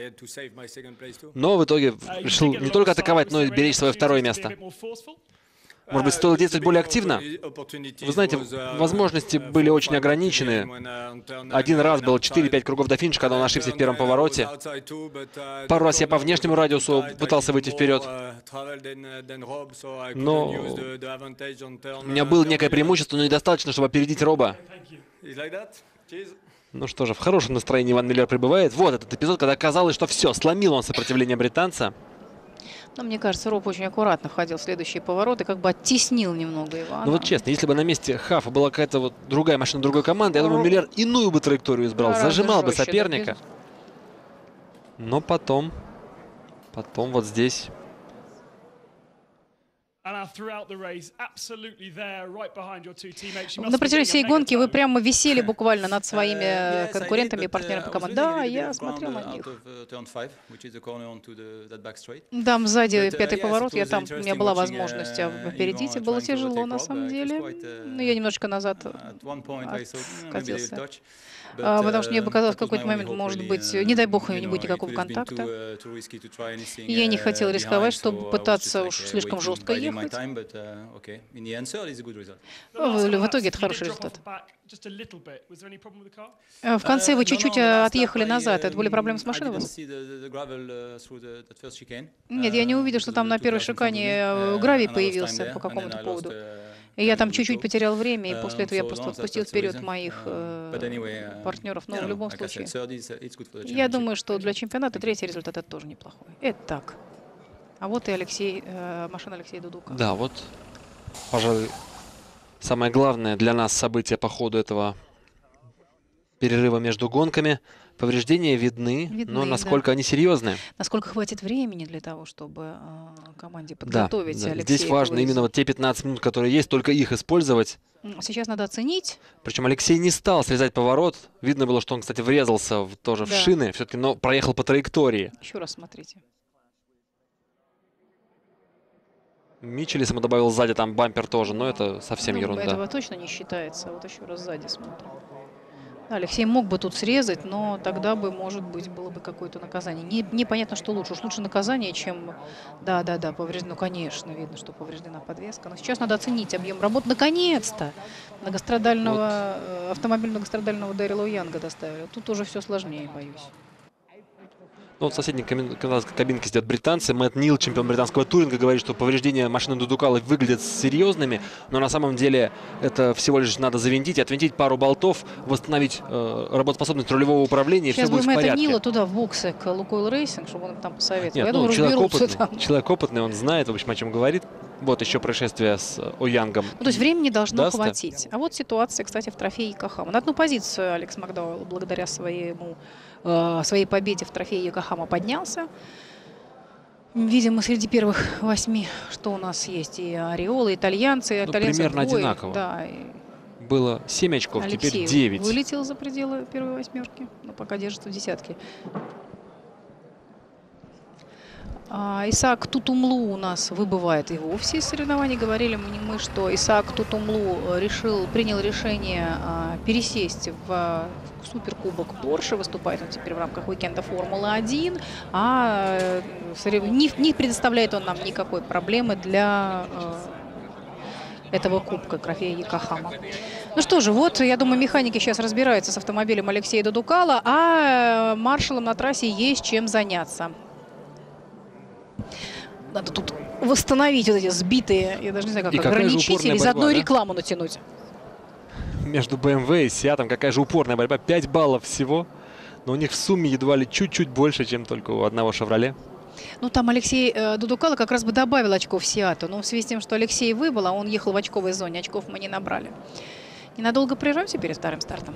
Но в итоге решил не только атаковать, но и беречь свое второе место. Может быть, стоило действовать более активно? Вы знаете, возможности были очень ограничены. Один раз было четыре-пять кругов до финиша, когда он ошибся в первом повороте. Пару раз я по внешнему радиусу пытался выйти вперед. Но у меня было некое преимущество, но недостаточно, чтобы опередить Роба. Ну что же, в хорошем настроении Иван Мюллер пребывает. Вот этот эпизод, когда казалось, что все, сломил он сопротивление британца. Но мне кажется, Роб очень аккуратно входил в следующие повороты, как бы оттеснил немного Ивана. Ну вот честно, если бы на месте Хаффа была какая-то вот другая машина другой команды, я думаю, Мюллер иную бы траекторию избрал, Да, зажимал бы жестче, соперника. да, Но потом, потом вот здесь... На протяжении всей гонки вы прямо висели буквально над своими конкурентами и партнерами по команде. Да, я смотрел на них. Там сзади пятый поворот, я там, у меня была возможность опередить, и было тяжело на самом деле. Но я немножечко назад откатился. Потому что мне показалось, в какой-то момент, может быть, не дай бог, не будет никакого контакта. Я не хотел рисковать, чтобы пытаться уж слишком жестко ехать. В итоге это хороший результат. В конце вы чуть-чуть отъехали назад. Это были проблемы с машиной у вас? Нет, я не увидел, что там на первой шикане гравий появился по какому-то поводу. И я там чуть-чуть потерял время, и после этого я просто отпустил вперед моих э, партнеров. Но в любом случае, я думаю, что для чемпионата третий результат это тоже неплохой. Это так. А вот и Алексей, э, машина Алексея Дудука. Да, вот, пожалуй, самое главное для нас событие по ходу этого перерыва между гонками. Повреждения видны, видны но насколько да. они серьезные. Насколько хватит времени для того, чтобы э, команде подготовить да, да. Алексея. Здесь важно именно вот те пятнадцать минут, которые есть, только их использовать. Сейчас надо оценить. Причем Алексей не стал срезать поворот. Видно было, что он, кстати, врезался в, тоже да. в шины, все-таки, но проехал по траектории. Еще раз смотрите. Мичелис ему добавил сзади там бампер тоже, но это совсем ну, ерунда. Этого точно не считается. Вот еще раз сзади смотрим. Алексей мог бы тут срезать, но тогда бы, может быть, было бы какое-то наказание. Не, непонятно, что лучше. Уж лучше наказание, чем... Да, да, да, повреждено. Ну, конечно, видно, что повреждена подвеска. Но сейчас надо оценить объем работы. Наконец-то! Многострадального... Вот. Автомобиль многострадального Дэрила Янга доставили. Тут уже все сложнее, боюсь. Ну, вот в соседней кабинке сидят британцы. Мэтт Нил, чемпион британского туринга, говорит, что повреждения машины Дудукала выглядят серьезными, но на самом деле это всего лишь надо завинтить, отвинтить пару болтов, восстановить э, работоспособность рулевого управления, и сейчас все будет в порядке. Сейчас бы Мэтта Нила туда, в боксы, к Лукойл Рейсинг, чтобы он там посоветовал. Нет, Я ну, думаю, человек опытный, там. человек опытный, он знает, в общем, о чем говорит. Вот еще происшествие с О'Янгом. Ну, то есть времени должно Даста. хватить. А вот ситуация, кстати, в трофее Йокохама. На одну позицию Алекс Макдауэлл благодаря своему, э, своей победе в трофее Йокохама поднялся. Видимо, среди первых восьми, что у нас есть, и ореолы, итальянцы, ну, итальянцы примерно двое, одинаково. Да, и... Было семь очков, Алексей теперь девять. Вылетел за пределы первой восьмерки, но пока держится в десятке. А, Исаак Тутумлу у нас выбывает и вовсе из соревнований. Говорили мы, что Исаак Тутумлу решил, принял решение а, пересесть в, в суперкубок Порше. Выступает он теперь в рамках уикенда Формулы-один. А не, не предоставляет он нам никакой проблемы для а, этого кубка, трофея Йокохама. Ну что же, вот, я думаю, механики сейчас разбираются с автомобилем Алексея Дудукала, а маршалам на трассе есть чем заняться. Надо тут восстановить вот эти сбитые, я даже не знаю, как ограничители, заодно и рекламу натянуть. Между бэ эм вэ и Сиатом какая же упорная борьба. пять баллов всего, но у них в сумме едва ли чуть-чуть больше, чем только у одного «Шевроле». Ну, там Алексей э, Дудукало как раз бы добавил очков Сиату, но в связи с тем, что Алексей выбыл, а он ехал в очковой зоне, очков мы не набрали. Ненадолго прервемся перед вторым стартом.